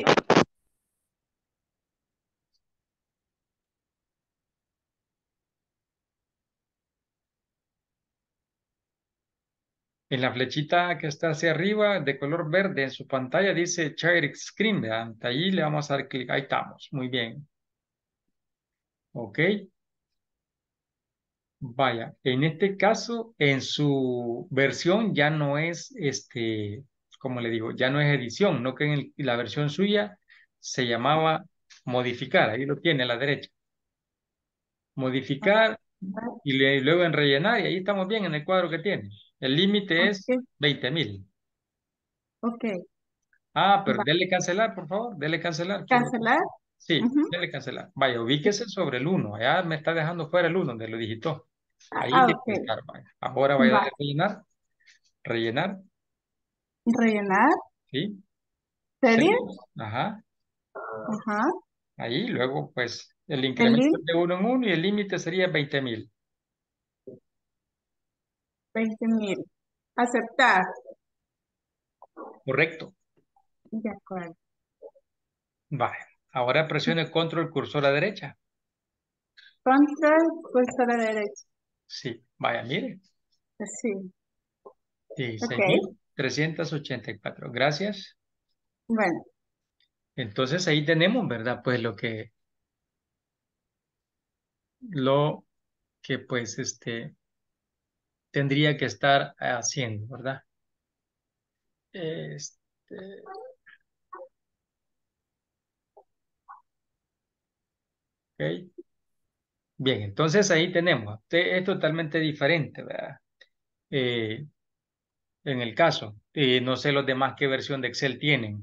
en la flechita que está hacia arriba de color verde en su pantalla dice Share Screen, ¿verdad? Ahí le vamos a dar clic. Ahí estamos. Muy bien. Ok. Vaya, en este caso, en su versión ya no es, este, como le digo, ya no es edición, no que en el- la versión suya se llamaba modificar, ahí lo tiene a la derecha. Modificar y, le- y luego en rellenar, y ahí estamos bien en el cuadro que tiene. El límite es ok, veinte mil. ok. Ah, pero Va. dele cancelar, por favor, dele cancelar. Quiero. ¿Cancelar? Sí, Ujú. dele cancelar. Vaya, ubíquese sobre el uno. Allá me está dejando fuera el uno, donde lo digitó. Ahí Ah, le ok. clicar, vaya. Ahora vaya a Va. darle a rellenar, rellenar. Rellenar. ¿Sí? ¿Serie? Series. Ajá. Ajá. Ahí luego, pues, el El incremento link, es de uno en uno y el límite sería veinte mil. veinte mil. Aceptar. Correcto. De acuerdo. Vale. Ahora presione control cursor a derecha. Control, cursor a la derecha. Sí. Vaya, mire. Sí. Ok. dieciséis mil trescientos ochenta y cuatro. Gracias. Bueno, Entonces ahí tenemos, ¿verdad? Pues lo que, lo que pues, este, tendría que estar haciendo, ¿verdad? Este, ok. Bien, entonces ahí tenemos. Este es totalmente diferente, ¿verdad? Eh, en el caso. Y no sé los demás qué versión de Excel tienen.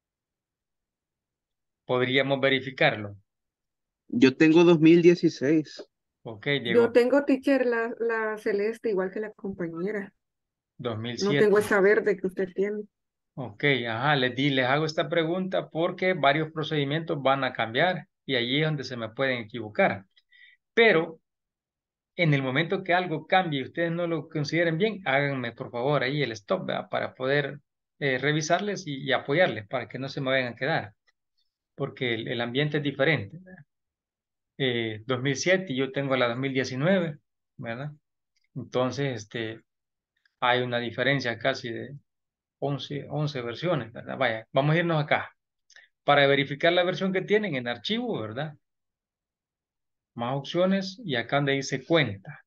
Podríamos verificarlo. Yo tengo dos mil dieciséis. Ok, Yo llegó tengo, teacher, la, la celeste igual que la compañera. No dos mil siete. tengo esa verde que usted tiene. Ok, ajá, les di, les hago esta pregunta porque varios procedimientos van a cambiar y allí es donde se me pueden equivocar. Pero en el momento que algo cambie y ustedes no lo consideren bien, háganme por favor ahí el stop, ¿verdad? Para poder eh, revisarles y, y apoyarles para que no se me vayan a quedar, porque el, el ambiente es diferente, ¿verdad? Eh, dos mil siete y yo tengo la dos mil diecinueve, ¿verdad? Entonces, este, hay una diferencia casi de once once versiones, ¿verdad? Vaya, vamos a irnos acá. Para verificar la versión que tienen en archivo, ¿verdad? Más opciones y acá donde dice cuenta.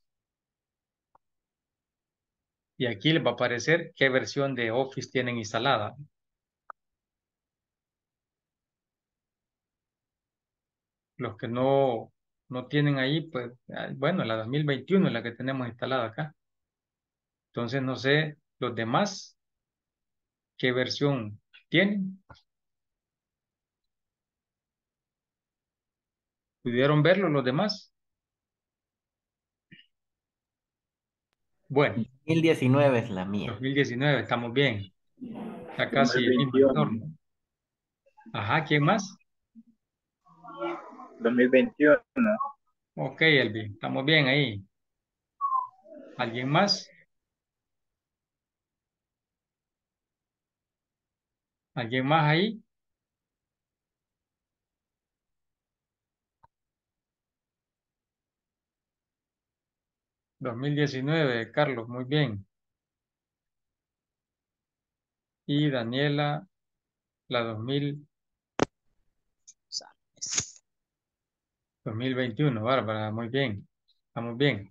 Y aquí les va a aparecer qué versión de Office tienen instalada. Los que no, no tienen ahí, pues, ah, bueno, la dos mil veintiuno es la que tenemos instalada acá. Entonces, no sé, los demás, qué versión tienen. ¿Pudieron verlo los demás? Bueno, dos mil diecinueve es la mía. dos mil diecinueve, estamos bien. Está casi el mismo dos mil veintiuno. entorno. Ajá, ¿quién más? dos mil veintiuno. Ok, Elvin, estamos bien ahí. ¿Alguien más? ¿Alguien más ahí? dos mil diecinueve, Carlos, muy bien. Y Daniela, la dos mil, dos mil veintiuno, Bárbara, muy bien. Estamos bien,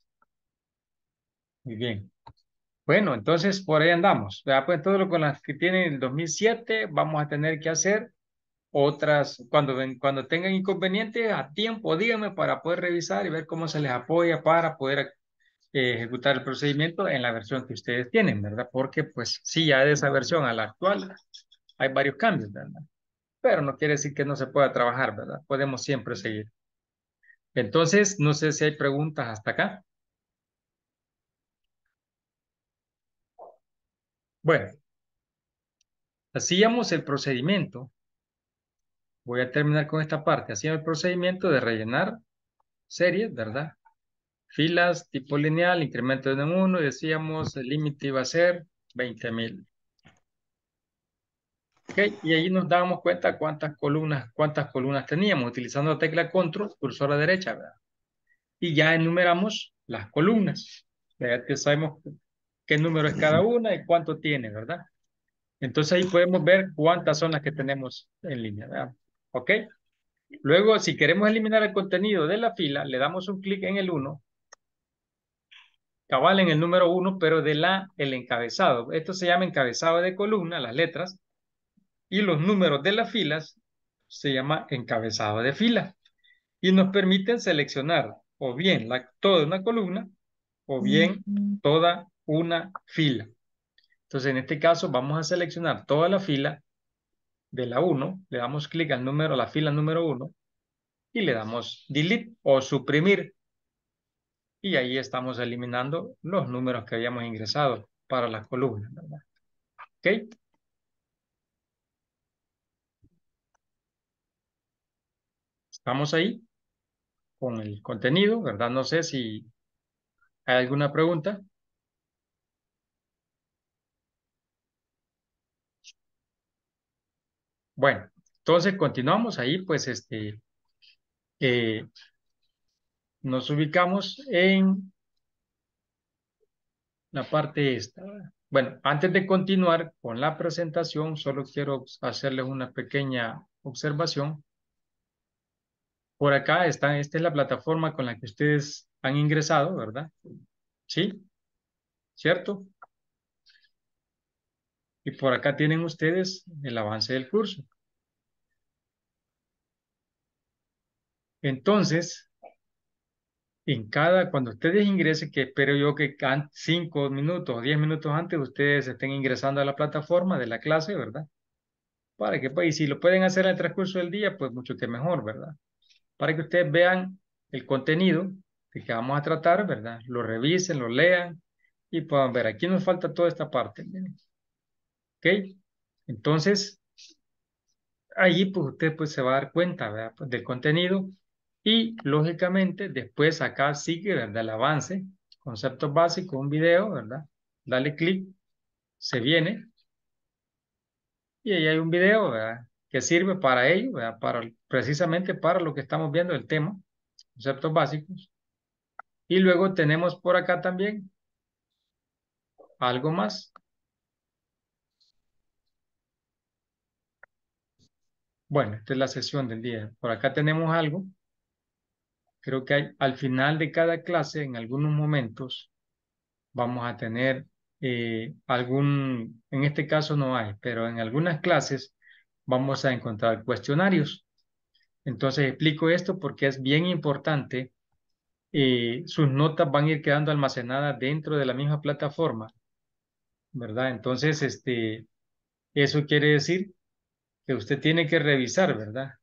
muy bien. Bueno, entonces por ahí andamos. Ya pues todo lo con las que tienen el dos mil siete, vamos a tener que hacer otras, cuando, ven- cuando tengan inconvenientes, a tiempo, díganme para poder revisar y ver cómo se les apoya para poder eh, ejecutar el procedimiento en la versión que ustedes tienen, ¿verdad? Porque pues sí, ya de esa versión a la actual hay varios cambios, ¿verdad? Pero no quiere decir que no se pueda trabajar, ¿verdad? Podemos siempre seguir. Entonces, no sé si hay preguntas hasta acá. Bueno, hacíamos el procedimiento. Voy a terminar con esta parte. Hacíamos el procedimiento de rellenar series, ¿verdad? Filas, tipo lineal, incremento de uno, y decíamos el límite iba a ser veinte mil. Ok, y ahí nos dábamos cuenta cuántas columnas, cuántas columnas teníamos, utilizando la tecla control, cursor a derecha, ¿verdad? Y ya enumeramos las columnas. Ya que sabemos qué número es cada una y cuánto tiene, ¿verdad? Entonces ahí podemos ver cuántas son las que tenemos en línea, ¿verdad? ¿Ok? Luego, si queremos eliminar el contenido de la fila, le damos un clic en el uno, cabal en el número uno, pero de la, el encabezado. Esto se llama encabezado de columna, las letras, y los números de las filas se llama encabezado de fila. Y nos permiten seleccionar o bien la, toda una columna o bien toda una fila. Entonces, en este caso, vamos a seleccionar toda la fila de la uno, le damos clic al número, a la fila número uno y le damos delete o suprimir. Y ahí estamos eliminando los números que habíamos ingresado para la columna, ¿verdad? ¿Ok? Estamos ahí con el contenido, ¿verdad? No sé si hay alguna pregunta. Bueno, entonces continuamos ahí, pues este, eh, nos ubicamos en la parte esta, ¿verdad? Bueno, antes de continuar con la presentación, solo quiero hacerles una pequeña observación. Por acá está, esta es la plataforma con la que ustedes han ingresado, ¿verdad? ¿Sí? ¿Cierto? Y por acá tienen ustedes el avance del curso. Entonces, En cada, cuando ustedes ingresen, que espero yo que can- cinco minutos o diez minutos antes ustedes estén ingresando a la plataforma de la clase, ¿verdad? Para que, pues, y si lo pueden hacer en el transcurso del día, pues mucho que mejor, ¿verdad? Para que ustedes vean el contenido de que vamos a tratar, ¿verdad? Lo revisen, lo lean y puedan ver. Aquí nos falta toda esta parte, miren. ¿Ok? Entonces, allí pues usted pues se va a dar cuenta, ¿verdad? Pues, del contenido y lógicamente después acá sigue, ¿verdad? El avance, conceptos básicos, un video, ¿verdad? Dale clic, se viene y ahí hay un video, ¿verdad? Que sirve para ello, ¿verdad? Para, precisamente para lo que estamos viendo, el tema, conceptos básicos. Y luego tenemos por acá también algo más. Bueno, esta es la sesión del día. Por acá tenemos algo. Creo que hay, al final de cada clase, en algunos momentos, vamos a tener eh, algún, en este caso no hay, pero en algunas clases vamos a encontrar cuestionarios. Entonces explico esto porque es bien importante. Eh, sus notas van a ir quedando almacenadas dentro de la misma plataforma, ¿verdad? Entonces, este, eso quiere decir que usted tiene que revisar, ¿verdad?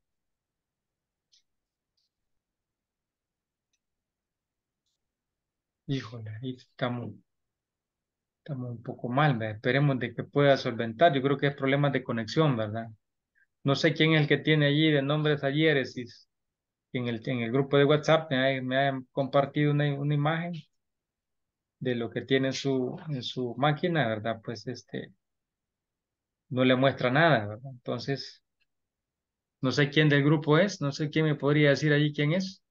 Híjole, ahí estamos, estamos un poco mal, ¿verdad? Esperemos de que pueda solventar. Yo creo que es problemas de conexión, ¿verdad? No sé quién es el que tiene allí de nombres talleres y en el, en el grupo de WhatsApp me ha, me ha compartido una, una imagen de lo que tiene en su, en su máquina, ¿verdad? Pues este, no le muestra nada, ¿verdad? Entonces, no sé quién del grupo es, no sé quién me podría decir allí quién es.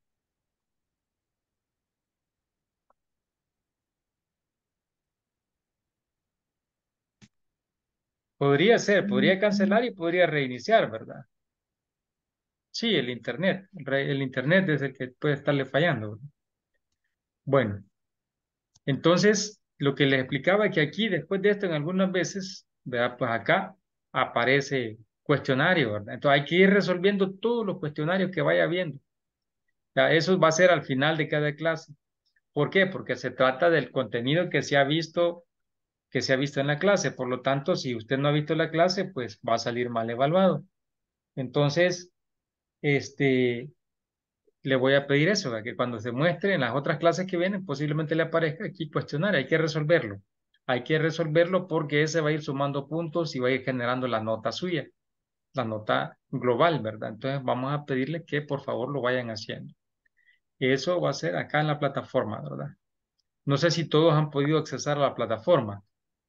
Podría ser, podría cancelar y podría reiniciar, ¿verdad? Sí, el internet, el, re- el internet es el que puede estarle fallando, ¿verdad? Bueno, entonces, lo que les explicaba es que aquí, después de esto, en algunas veces, ¿verdad? Pues acá aparece cuestionario, ¿verdad? Entonces hay que ir resolviendo todos los cuestionarios que vaya viendo. Ya, eso va a ser al final de cada clase. ¿Por qué? Porque se trata del contenido que se ha visto, que se ha visto en la clase. Por lo tanto, si usted no ha visto la clase, pues va a salir mal evaluado. Entonces, este, le voy a pedir eso, ¿verdad? Que cuando se muestre en las otras clases que vienen, posiblemente le aparezca aquí cuestionario. Hay que resolverlo. Hay que resolverlo porque ese va a ir sumando puntos y va a ir generando la nota suya, la nota global, ¿verdad? Entonces, vamos a pedirle que por favor lo vayan haciendo. Eso va a ser acá en la plataforma, ¿verdad? No sé si todos han podido accesar a la plataforma.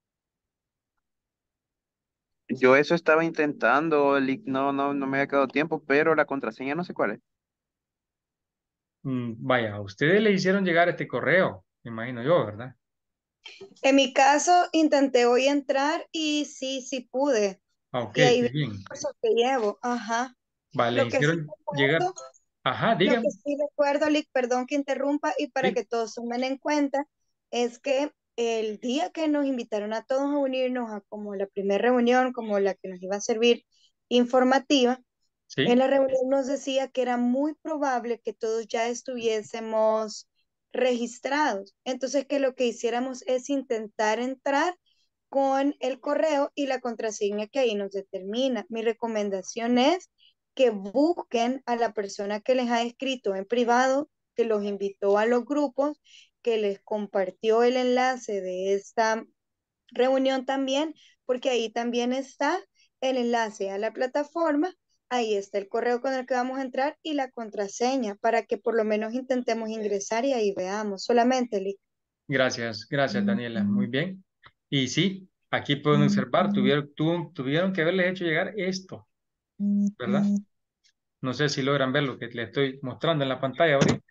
Yo eso estaba intentando, Lick, no, no, no me había quedado tiempo, pero la contraseña no sé cuál es. Mm, vaya, a ustedes le hicieron llegar este correo, me imagino yo, ¿verdad? En mi caso, intenté hoy entrar y sí, sí pude. Ah, ok, Y ahí qué veo bien. el curso que llevo. Ajá. Vale, le Lo que sí hicieron llegar. recuerdo, Ajá, lo que dígame. sí recuerdo, Lick, perdón que interrumpa, y para Sí, que todos tomen en cuenta, es que el día que nos invitaron a todos a unirnos a como la primera reunión, como la que nos iba a servir informativa, en sí, la reunión nos decía que era muy probable que todos ya estuviésemos registrados. Entonces, que lo que hiciéramos es intentar entrar con el correo y la contraseña que ahí nos determina. Mi recomendación es que busquen a la persona que les ha escrito en privado, que los invitó a los grupos, que les compartió el enlace de esta reunión también, porque ahí también está el enlace a la plataforma, ahí está el correo con el que vamos a entrar y la contraseña para que por lo menos intentemos ingresar y ahí veamos. Solamente, Lick. gracias, gracias, Daniela. Muy bien. Y sí, aquí pueden observar, tuvieron, tu- tuvieron que haberles hecho llegar esto, ¿verdad? No sé si logran ver lo que les estoy mostrando en la pantalla ahorita,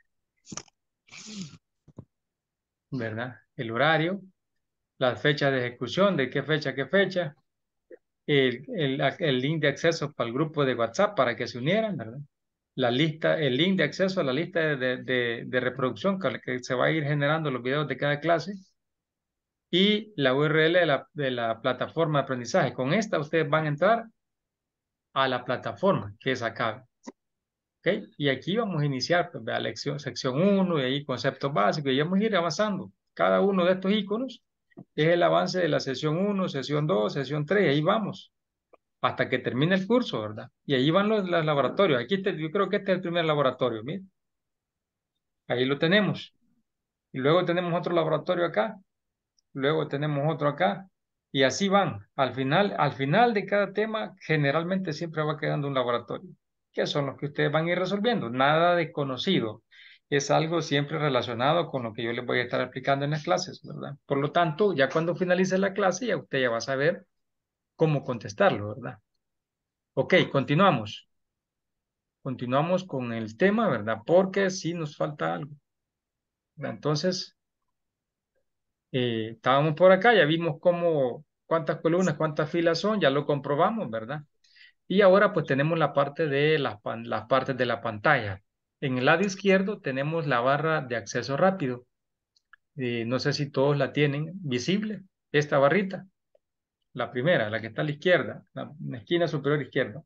¿verdad? El horario, las fechas de ejecución, de qué fecha, a qué fecha, el, el, el link de acceso para el grupo de WhatsApp para que se unieran, ¿verdad? La lista, el link de acceso a la lista de, de, de- de reproducción con la que se va a ir generando los videos de cada clase y la U R L de la, de la plataforma de aprendizaje. Con esta ustedes van a entrar a la plataforma que es acá. ¿Ok? ¿Ok? Y aquí vamos a iniciar, pues, vea, lección, sección uno, y ahí conceptos básicos, y vamos a ir avanzando. Cada uno de estos iconos es el avance de la sesión uno, sesión dos, sesión tres, y ahí vamos, hasta que termine el curso, ¿verdad? Y ahí van los, los laboratorios. Aquí este- yo creo que este es el primer laboratorio, miren. Ahí lo tenemos. Y luego tenemos otro laboratorio acá, luego tenemos otro acá, y así van. Al final, al final de cada tema, generalmente siempre va quedando un laboratorio, que son los que ustedes van a ir resolviendo. Nada desconocido. Es algo siempre relacionado con lo que yo les voy a estar explicando en las clases, ¿verdad? Por lo tanto, ya cuando finalice la clase, ya usted ya va a saber cómo contestarlo, ¿verdad? Ok, continuamos. Continuamos con el tema, ¿verdad? Porque sí nos falta algo, ¿verdad? Entonces, eh, estábamos por acá, ya vimos cómo, cuántas columnas, cuántas filas son, ya lo comprobamos, ¿verdad? Y ahora pues tenemos la parte de las, pan- las partes de la pantalla. En el lado izquierdo tenemos la barra de acceso rápido. Eh, no sé si todos la tienen visible, esta barrita, la primera, la que está a la izquierda, la, la esquina superior izquierda.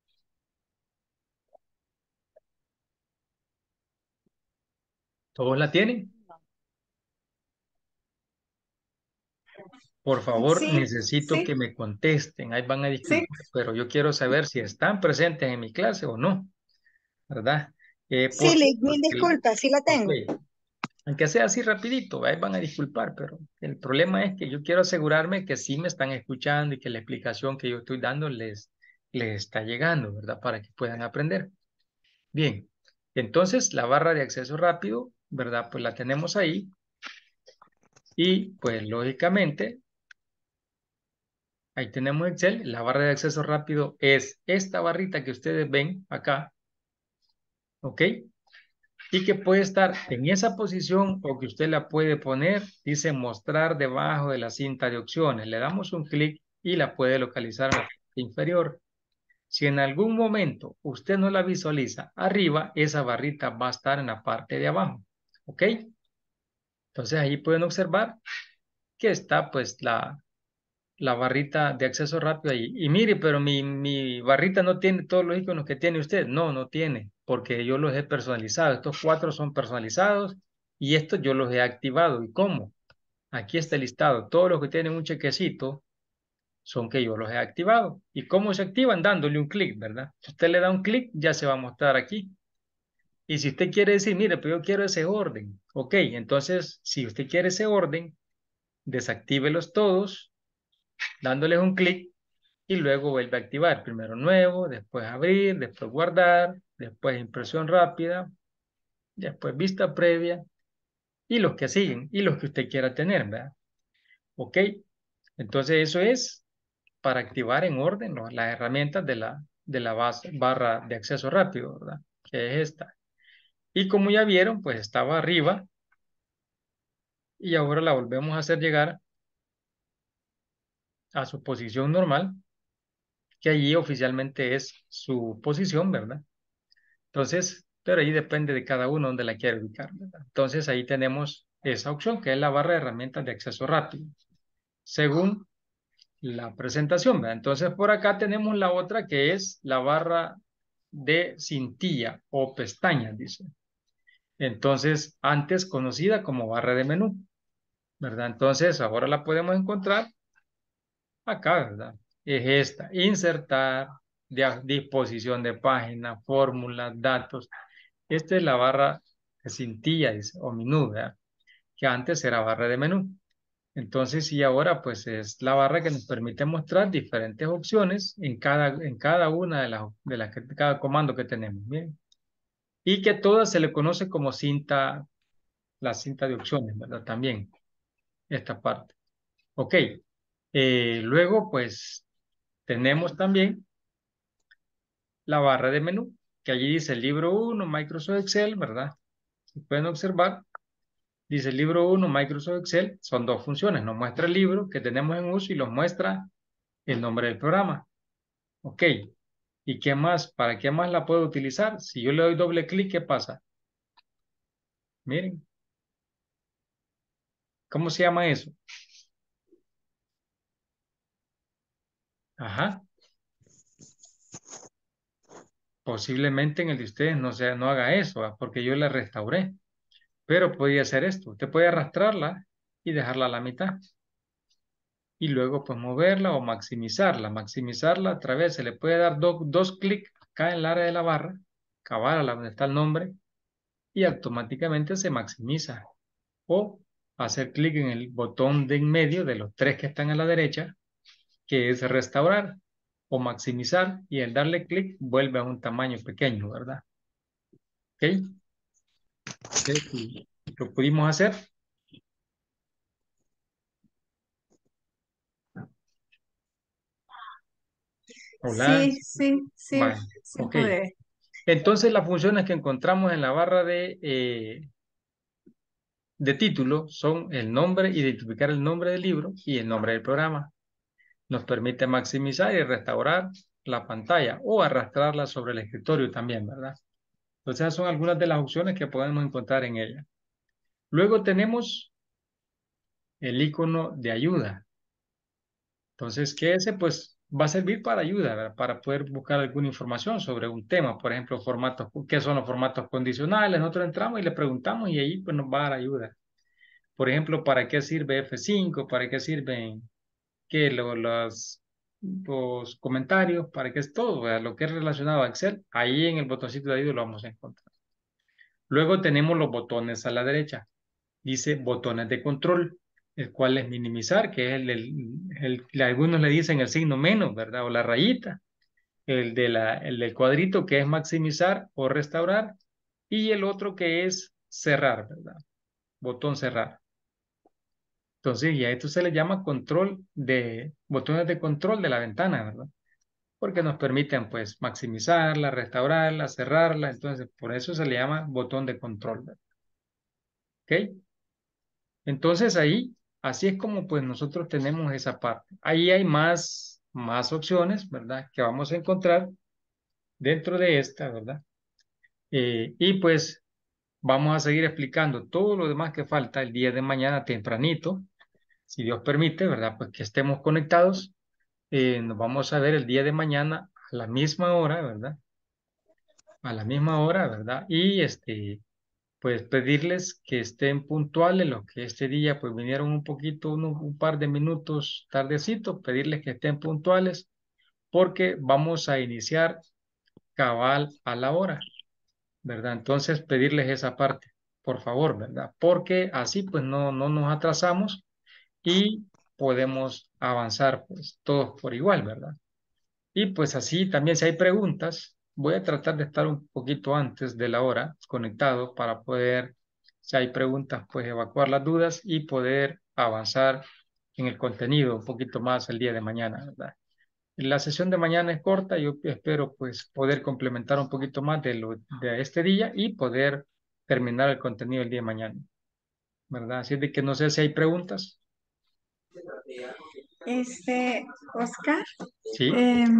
¿Todos la tienen? Por favor, Sí, necesito sí, que me contesten. Ahí van a sí. disculpar, pero yo quiero saber si están presentes en mi clase o no, ¿verdad? Eh, Sí, ¿por qué? Liz, mil Porque, disculpas, sí la ok, tengo. aunque sea así rapidito, ahí van a disculpar, pero el problema es que yo quiero asegurarme que sí me están escuchando y que la explicación que yo estoy dando les, les está llegando, ¿verdad? Para que puedan aprender. Bien, entonces la barra de acceso rápido, ¿verdad? Pues la tenemos ahí y pues lógicamente ahí tenemos Excel. La barra de acceso rápido es esta barrita que ustedes ven acá, ¿ok? Y que puede estar en esa posición o que usted la puede poner, dice mostrar debajo de la cinta de opciones. Le damos un clic y la puede localizar en la parte inferior. Si en algún momento usted no la visualiza arriba, esa barrita va a estar en la parte de abajo, ¿ok? Entonces ahí pueden observar que está pues la, la barrita de acceso rápido ahí. Y mire, pero mi, mi barrita no tiene todos los iconos que tiene usted. No, no tiene, porque yo los he personalizado. Estos cuatro son personalizados y estos yo los he activado. ¿Y cómo? Aquí está el listado. Todos los que tienen un chequecito son que yo los he activado. ¿Y cómo se activan? Dándole un clic, ¿verdad? Si usted le da un clic, ya se va a mostrar aquí. Y si usted quiere decir, mire, pero yo quiero ese orden. Ok, entonces, si usted quiere ese orden, desactívelos todos, dándoles un clic y luego vuelve a activar. Primero nuevo, después abrir, después guardar, después impresión rápida, después vista previa y los que siguen y los que usted quiera tener, ¿verdad? Ok, entonces eso es para activar en orden, ¿no?, las herramientas de la, de la base, barra de acceso rápido, ¿verdad? Que es esta. Y como ya vieron, pues estaba arriba y ahora la volvemos a hacer llegar a su posición normal, que allí oficialmente es su posición, ¿verdad? Entonces, pero ahí depende de cada uno donde la quiere ubicar, ¿verdad? Entonces ahí tenemos esa opción que es la barra de herramientas de acceso rápido, según la presentación, ¿verdad? Entonces por acá tenemos la otra que es la barra de cintilla o pestañas, dice. Entonces, antes conocida como barra de menú, ¿verdad? Entonces ahora la podemos encontrar acá, ¿verdad? Es esta, insertar, de, disposición de página, fórmulas, datos. Esta es la barra de cintilla, dice, o menú, ¿verdad? Que antes era barra de menú. Entonces, y ahora pues es la barra que nos permite mostrar diferentes opciones en cada, en cada una de las, de las que, cada comando que tenemos, ¿bien? Y que todas se le conoce como cinta, la cinta de opciones, ¿verdad? También, esta parte. Ok. Eh, luego, pues, tenemos también la barra de menú, que allí dice libro uno, Microsoft Excel, ¿verdad? Si pueden observar, dice libro uno, Microsoft Excel, son dos funciones, nos muestra el libro que tenemos en uso y nos muestra el nombre del programa. Ok, ¿y qué más? ¿Para qué más la puedo utilizar? Si yo le doy doble clic, ¿qué pasa? Miren, ¿cómo se llama eso? Ajá, Posiblemente en el de ustedes no sea, no haga eso, ¿va? Porque yo la restauré. Pero podría hacer esto. Usted puede arrastrarla y dejarla a la mitad. Y luego pues moverla o maximizarla. Maximizarla a través, se le puede dar do- dos clics acá en el área de la barra, acabar a la donde está el nombre, y automáticamente se maximiza. O hacer clic en el botón de en medio de los tres que están a la derecha, que es restaurar o maximizar, y al darle clic vuelve a un tamaño pequeño, ¿verdad? ¿Ok? ¿Ok? Sí. ¿Lo pudimos hacer? Hola. Sí, sí, sí, Vale. sí Ok. pude. Entonces las funciones que encontramos en la barra de, eh, de título son el nombre, identificar el nombre del libro y el nombre del programa. Nos permite maximizar y restaurar la pantalla o arrastrarla sobre el escritorio también, ¿verdad? Entonces esas son algunas de las opciones que podemos encontrar en ella. Luego tenemos el icono de ayuda. Entonces, que ese pues va a servir para ayuda, ¿verdad? Para poder buscar alguna información sobre un tema, por ejemplo, formatos, ¿qué son los formatos condicionales? Nosotros entramos y le preguntamos y ahí pues nos va a dar ayuda. Por ejemplo, ¿para qué sirve F cinco? ¿Para qué sirven qué, lo- los, los comentarios? ¿Para qué es todo? ¿Verdad? Lo que es relacionado a Excel, ahí en el botoncito de ayuda lo vamos a encontrar. Luego tenemos los botones a la derecha. Dice botones de control, el cual es minimizar, que es el, el, el- algunos le dicen el signo menos, ¿verdad? O la rayita. El, de la, el del cuadrito, que es maximizar o restaurar. Y el otro que es cerrar, ¿verdad? Botón cerrar. Entonces, y a esto se le llama control de, botones de control de la ventana, ¿verdad? Porque nos permiten, pues, maximizarla, restaurarla, cerrarla. Entonces, por eso se le llama botón de control, ¿verdad? ¿Ok? Entonces ahí, así es como pues nosotros tenemos esa parte. Ahí hay más, más opciones, ¿verdad? Que vamos a encontrar dentro de esta, ¿verdad? Eh, y pues vamos a seguir explicando todo lo demás que falta el día de mañana tempranito, si Dios permite, ¿verdad? Pues que estemos conectados. Eh, nos vamos a ver el día de mañana a la misma hora, ¿verdad? A la misma hora, ¿verdad? Y este, pues pedirles que estén puntuales, los que este día pues vinieron un poquito, uno- un par de minutos tardecito, pedirles que estén puntuales porque vamos a iniciar cabal a la hora, ¿verdad? Entonces pedirles esa parte, por favor, ¿verdad? Porque así pues no, no nos atrasamos y podemos avanzar pues todos por igual, ¿verdad? Y pues así también si hay preguntas, voy a tratar de estar un poquito antes de la hora conectado para poder, si hay preguntas, pues evacuar las dudas y poder avanzar en el contenido un poquito más el día de mañana, ¿verdad? La sesión de mañana es corta, yo espero pues poder complementar un poquito más de lo de este día y poder terminar el contenido el día de mañana, ¿verdad? Así de que no sé si hay preguntas. Este, Oscar, Sí. em,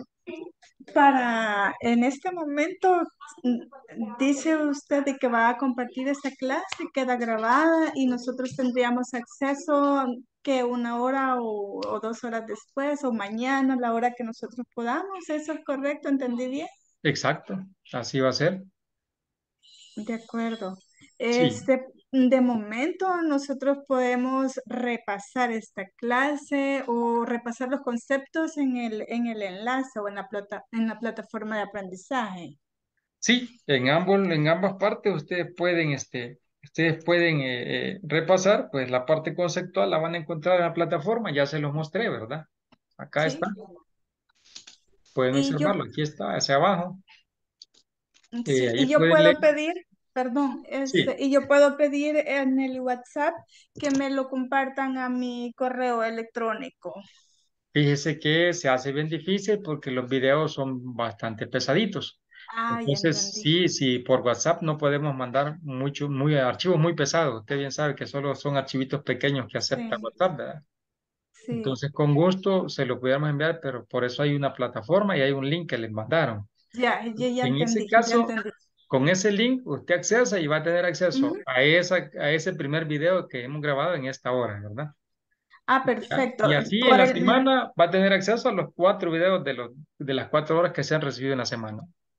para en este momento, mm, dice usted de que va a compartir esta clase, queda grabada y nosotros tendríamos acceso que una hora o, o dos horas después o mañana, la hora que nosotros podamos. ¿Eso es correcto? ¿Entendí bien? Exacto, así va a ser. De acuerdo. Sí. Este, de momento nosotros podemos repasar esta clase o repasar los conceptos en el, en el enlace o en la plata, en la plataforma de aprendizaje. Sí, en ambos, en ambas partes ustedes pueden, este, ustedes pueden eh, eh, repasar, pues la parte conceptual la van a encontrar en la plataforma, ya se los mostré, ¿verdad? Acá Sí. está, pueden Y yo, observarlo, aquí está, hacia abajo. Eh, sí, y ahí yo pueden leer. puedo pedir, perdón, este, Sí, y yo puedo pedir en el WhatsApp que me lo compartan a mi correo electrónico. fíjese que se hace bien difícil porque los videos son bastante pesaditos. Ah, ya Entonces, entendí. sí, sí, por WhatsApp no podemos mandar mucho, muy archivos muy pesados. Usted bien sabe que solo son archivitos pequeños que acepta Sí, WhatsApp, ¿verdad? sí. Entonces, con gusto se lo pudiéramos enviar, pero por eso hay una plataforma y hay un link que les mandaron. Ya, ya, ya En ese entendí, ya caso, entendí. con ese link, usted accesa y va a tener acceso Ujú. a, esa, a ese primer video que hemos grabado en esta hora, ¿verdad? Ah, ¿Ya? perfecto. Y así en Por la el, semana va a tener acceso a los cuatro videos de, los, de las cuatro horas que se han recibido en la semana.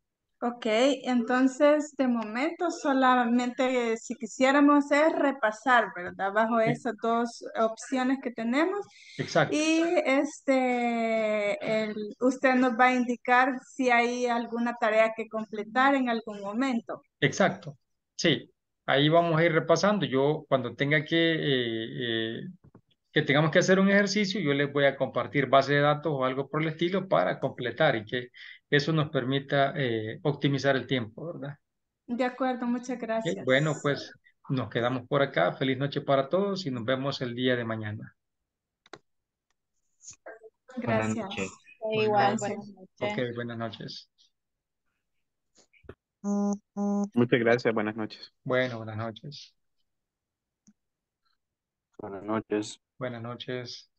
Ok, entonces de momento solamente si quisiéramos es repasar, ¿verdad? Bajo Sí, esas dos opciones que tenemos. exacto, Y este, el- usted nos va a indicar si hay alguna tarea que completar en algún momento. exacto. Sí, ahí vamos a ir repasando. Yo cuando tenga que, eh, eh, que tengamos que hacer un ejercicio, yo les voy a compartir base de datos o algo por el estilo para completar y que eso nos permita eh, optimizar el tiempo, ¿verdad? De acuerdo, muchas Ok, bueno, gracias. pues nos quedamos por acá. Feliz noche para todos y nos vemos el día de mañana. Buenas Gracias. noches. Bueno, Igual, Gracias. buenas ok, noches. buenas noches. Muchas gracias, buenas noches. Bueno, buenas noches. Buenas noches. Buenas noches.